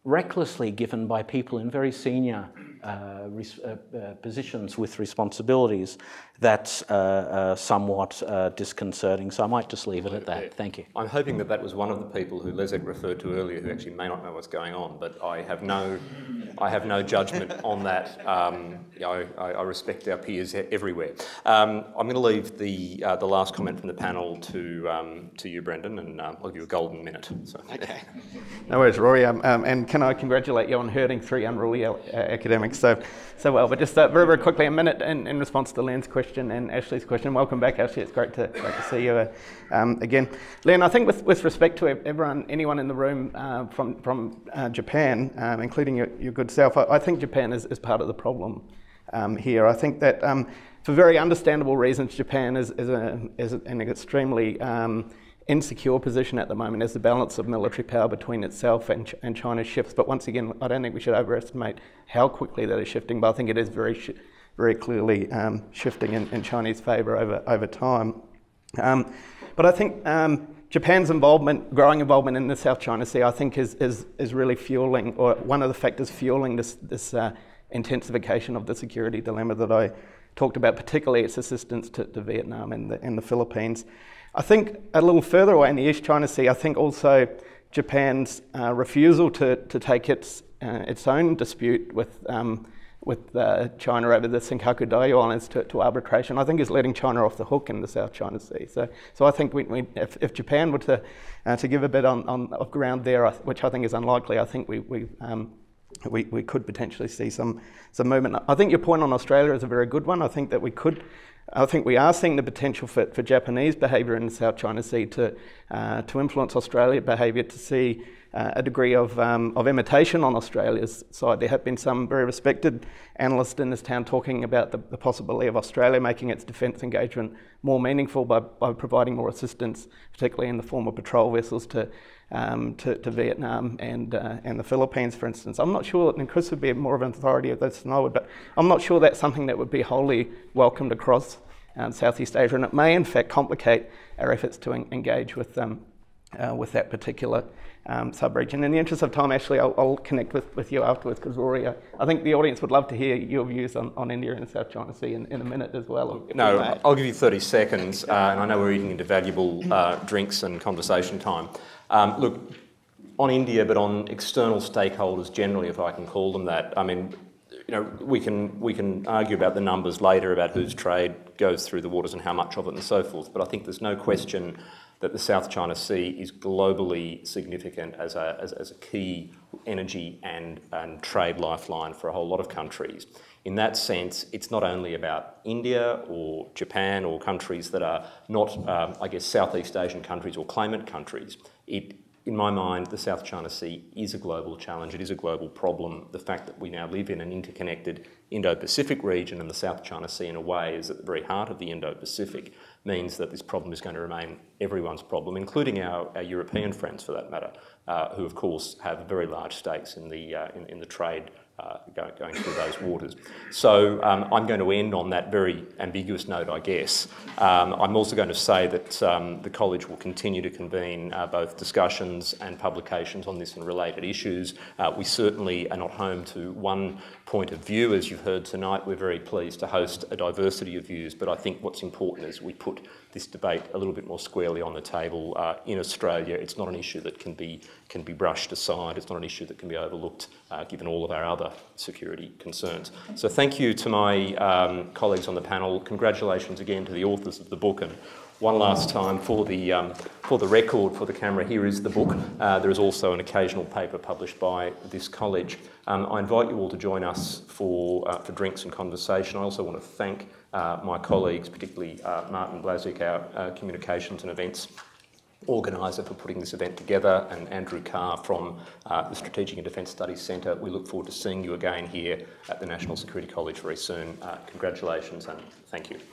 recklessly given by people in very senior uh, res uh, uh, positions with responsibilities, that's uh, uh, somewhat uh, disconcerting. So I might just leave it at that. Thank you. I'm hoping that that was one of the people who Leszek referred to earlier, who actually may not know what's going on, but I have no, I have no judgment on that. Um, you know, I, I respect our peers everywhere. Um, I'm going to leave the uh, the last comment from the panel to um, to you, Brendan, and um, I'll give you a golden minute. So. Okay. No worries, Rory. Um, um, and can I congratulate you on herding three unruly uh, academics so so well? But just uh, very very quickly, a minute in, in response to Len's question and Ashley's question. Welcome back, Ashley. It's great to great to see you uh, um, again, Len. I think with with respect to everyone, anyone in the room uh, from from uh, Japan, um, including your, your good self, I, I think Japan is, is part of the problem um, here. I think that um, for very understandable reasons, Japan is is, a, is an extremely um, insecure position at the moment as the balance of military power between itself and, Ch and China shifts. But once again, I don't think we should overestimate how quickly that is shifting, but I think it is very, sh very clearly um, shifting in, in Chinese favour over, over time. Um, but I think um, Japan's involvement, growing involvement in the South China Sea, I think is, is, is really fueling, or one of the factors fueling this, this uh, intensification of the security dilemma that I talked about, particularly its assistance to, to Vietnam and the, and the Philippines. I think a little further away in the East China Sea, I think also Japan's uh, refusal to, to take its, uh, its own dispute with, um, with uh, China over the Senkaku Diaoyu Islands to, to arbitration, I think is letting China off the hook in the South China Sea. So, so I think we, we, if, if Japan were to, uh, to give a bit on, on, of ground there, which I think is unlikely, I think we, we, um, we, we could potentially see some, some movement. I think your point on Australia is a very good one. I think that we could I think we are seeing the potential for, for Japanese behaviour in the South China Sea to, uh, to influence Australian behaviour, to see uh, a degree of, um, of imitation on Australia's side. There have been some very respected analysts in this town talking about the, the possibility of Australia making its defence engagement more meaningful by, by providing more assistance, particularly in the form of patrol vessels to, um, to, to Vietnam and, uh, and the Philippines, for instance. I'm not sure, and Chris would be more of an authority of this than I would, but I'm not sure that's something that would be wholly welcomed across Um, Southeast Asia, and it may in fact complicate our efforts to en engage with um, uh, with that particular um, sub-region. In the interest of time, Ashley, I'll, I'll connect with, with you afterwards, because Rory, uh, I think the audience would love to hear your views on, on India and the South China Sea in, in a minute as well. No, I'll give you thirty seconds, uh, and I know we're eating into valuable uh, drinks and conversation time. Um, look, on India, but on external stakeholders generally, if I can call them that, I mean, you know, we can we can argue about the numbers later about whose trade goes through the waters and how much of it and so forth. But I think there's no question that the South China Sea is globally significant as a as, as a key energy and and trade lifeline for a whole lot of countries. In that sense, it's not only about India or Japan or countries that are not, um, I guess, Southeast Asian countries or claimant countries. It In my mind, the South China Sea is a global challenge. It is a global problem. The fact that we now live in an interconnected Indo-Pacific region, and the South China Sea in a way is at the very heart of the Indo-Pacific, means that this problem is going to remain everyone's problem, including our, our European friends for that matter, uh, who of course have very large stakes in the, uh, in, in the trade Uh, going, going through those waters. So um, I'm going to end on that very ambiguous note, I guess. Um, I'm also going to say that um, the college will continue to convene uh, both discussions and publications on this and related issues. Uh, we certainly are not home to one point of view. As you've heard tonight, we're very pleased to host a diversity of views, but I think what's important is we put this debate a little bit more squarely on the table. Uh, in Australia, it's not an issue that can be, can be brushed aside. It's not an issue that can be overlooked, uh, given all of our other security concerns. So thank you to my um, colleagues on the panel. Congratulations again to the authors of the book, and one last time for the, um, for the record, for the camera, here is the book. Uh, there is also an occasional paper published by this college. Um, I invite you all to join us for, uh, for drinks and conversation. I also want to thank uh, my colleagues, particularly uh, Martin Leszek, our uh, communications and events organiser, for putting this event together, and Andrew Carr from uh, the Strategic and Defence Studies Centre. We look forward to seeing you again here at the National Security College very soon. Uh, congratulations and thank you.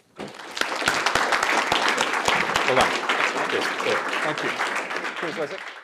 Well done. Yes, yeah. Thank you. Cheers, Leszek.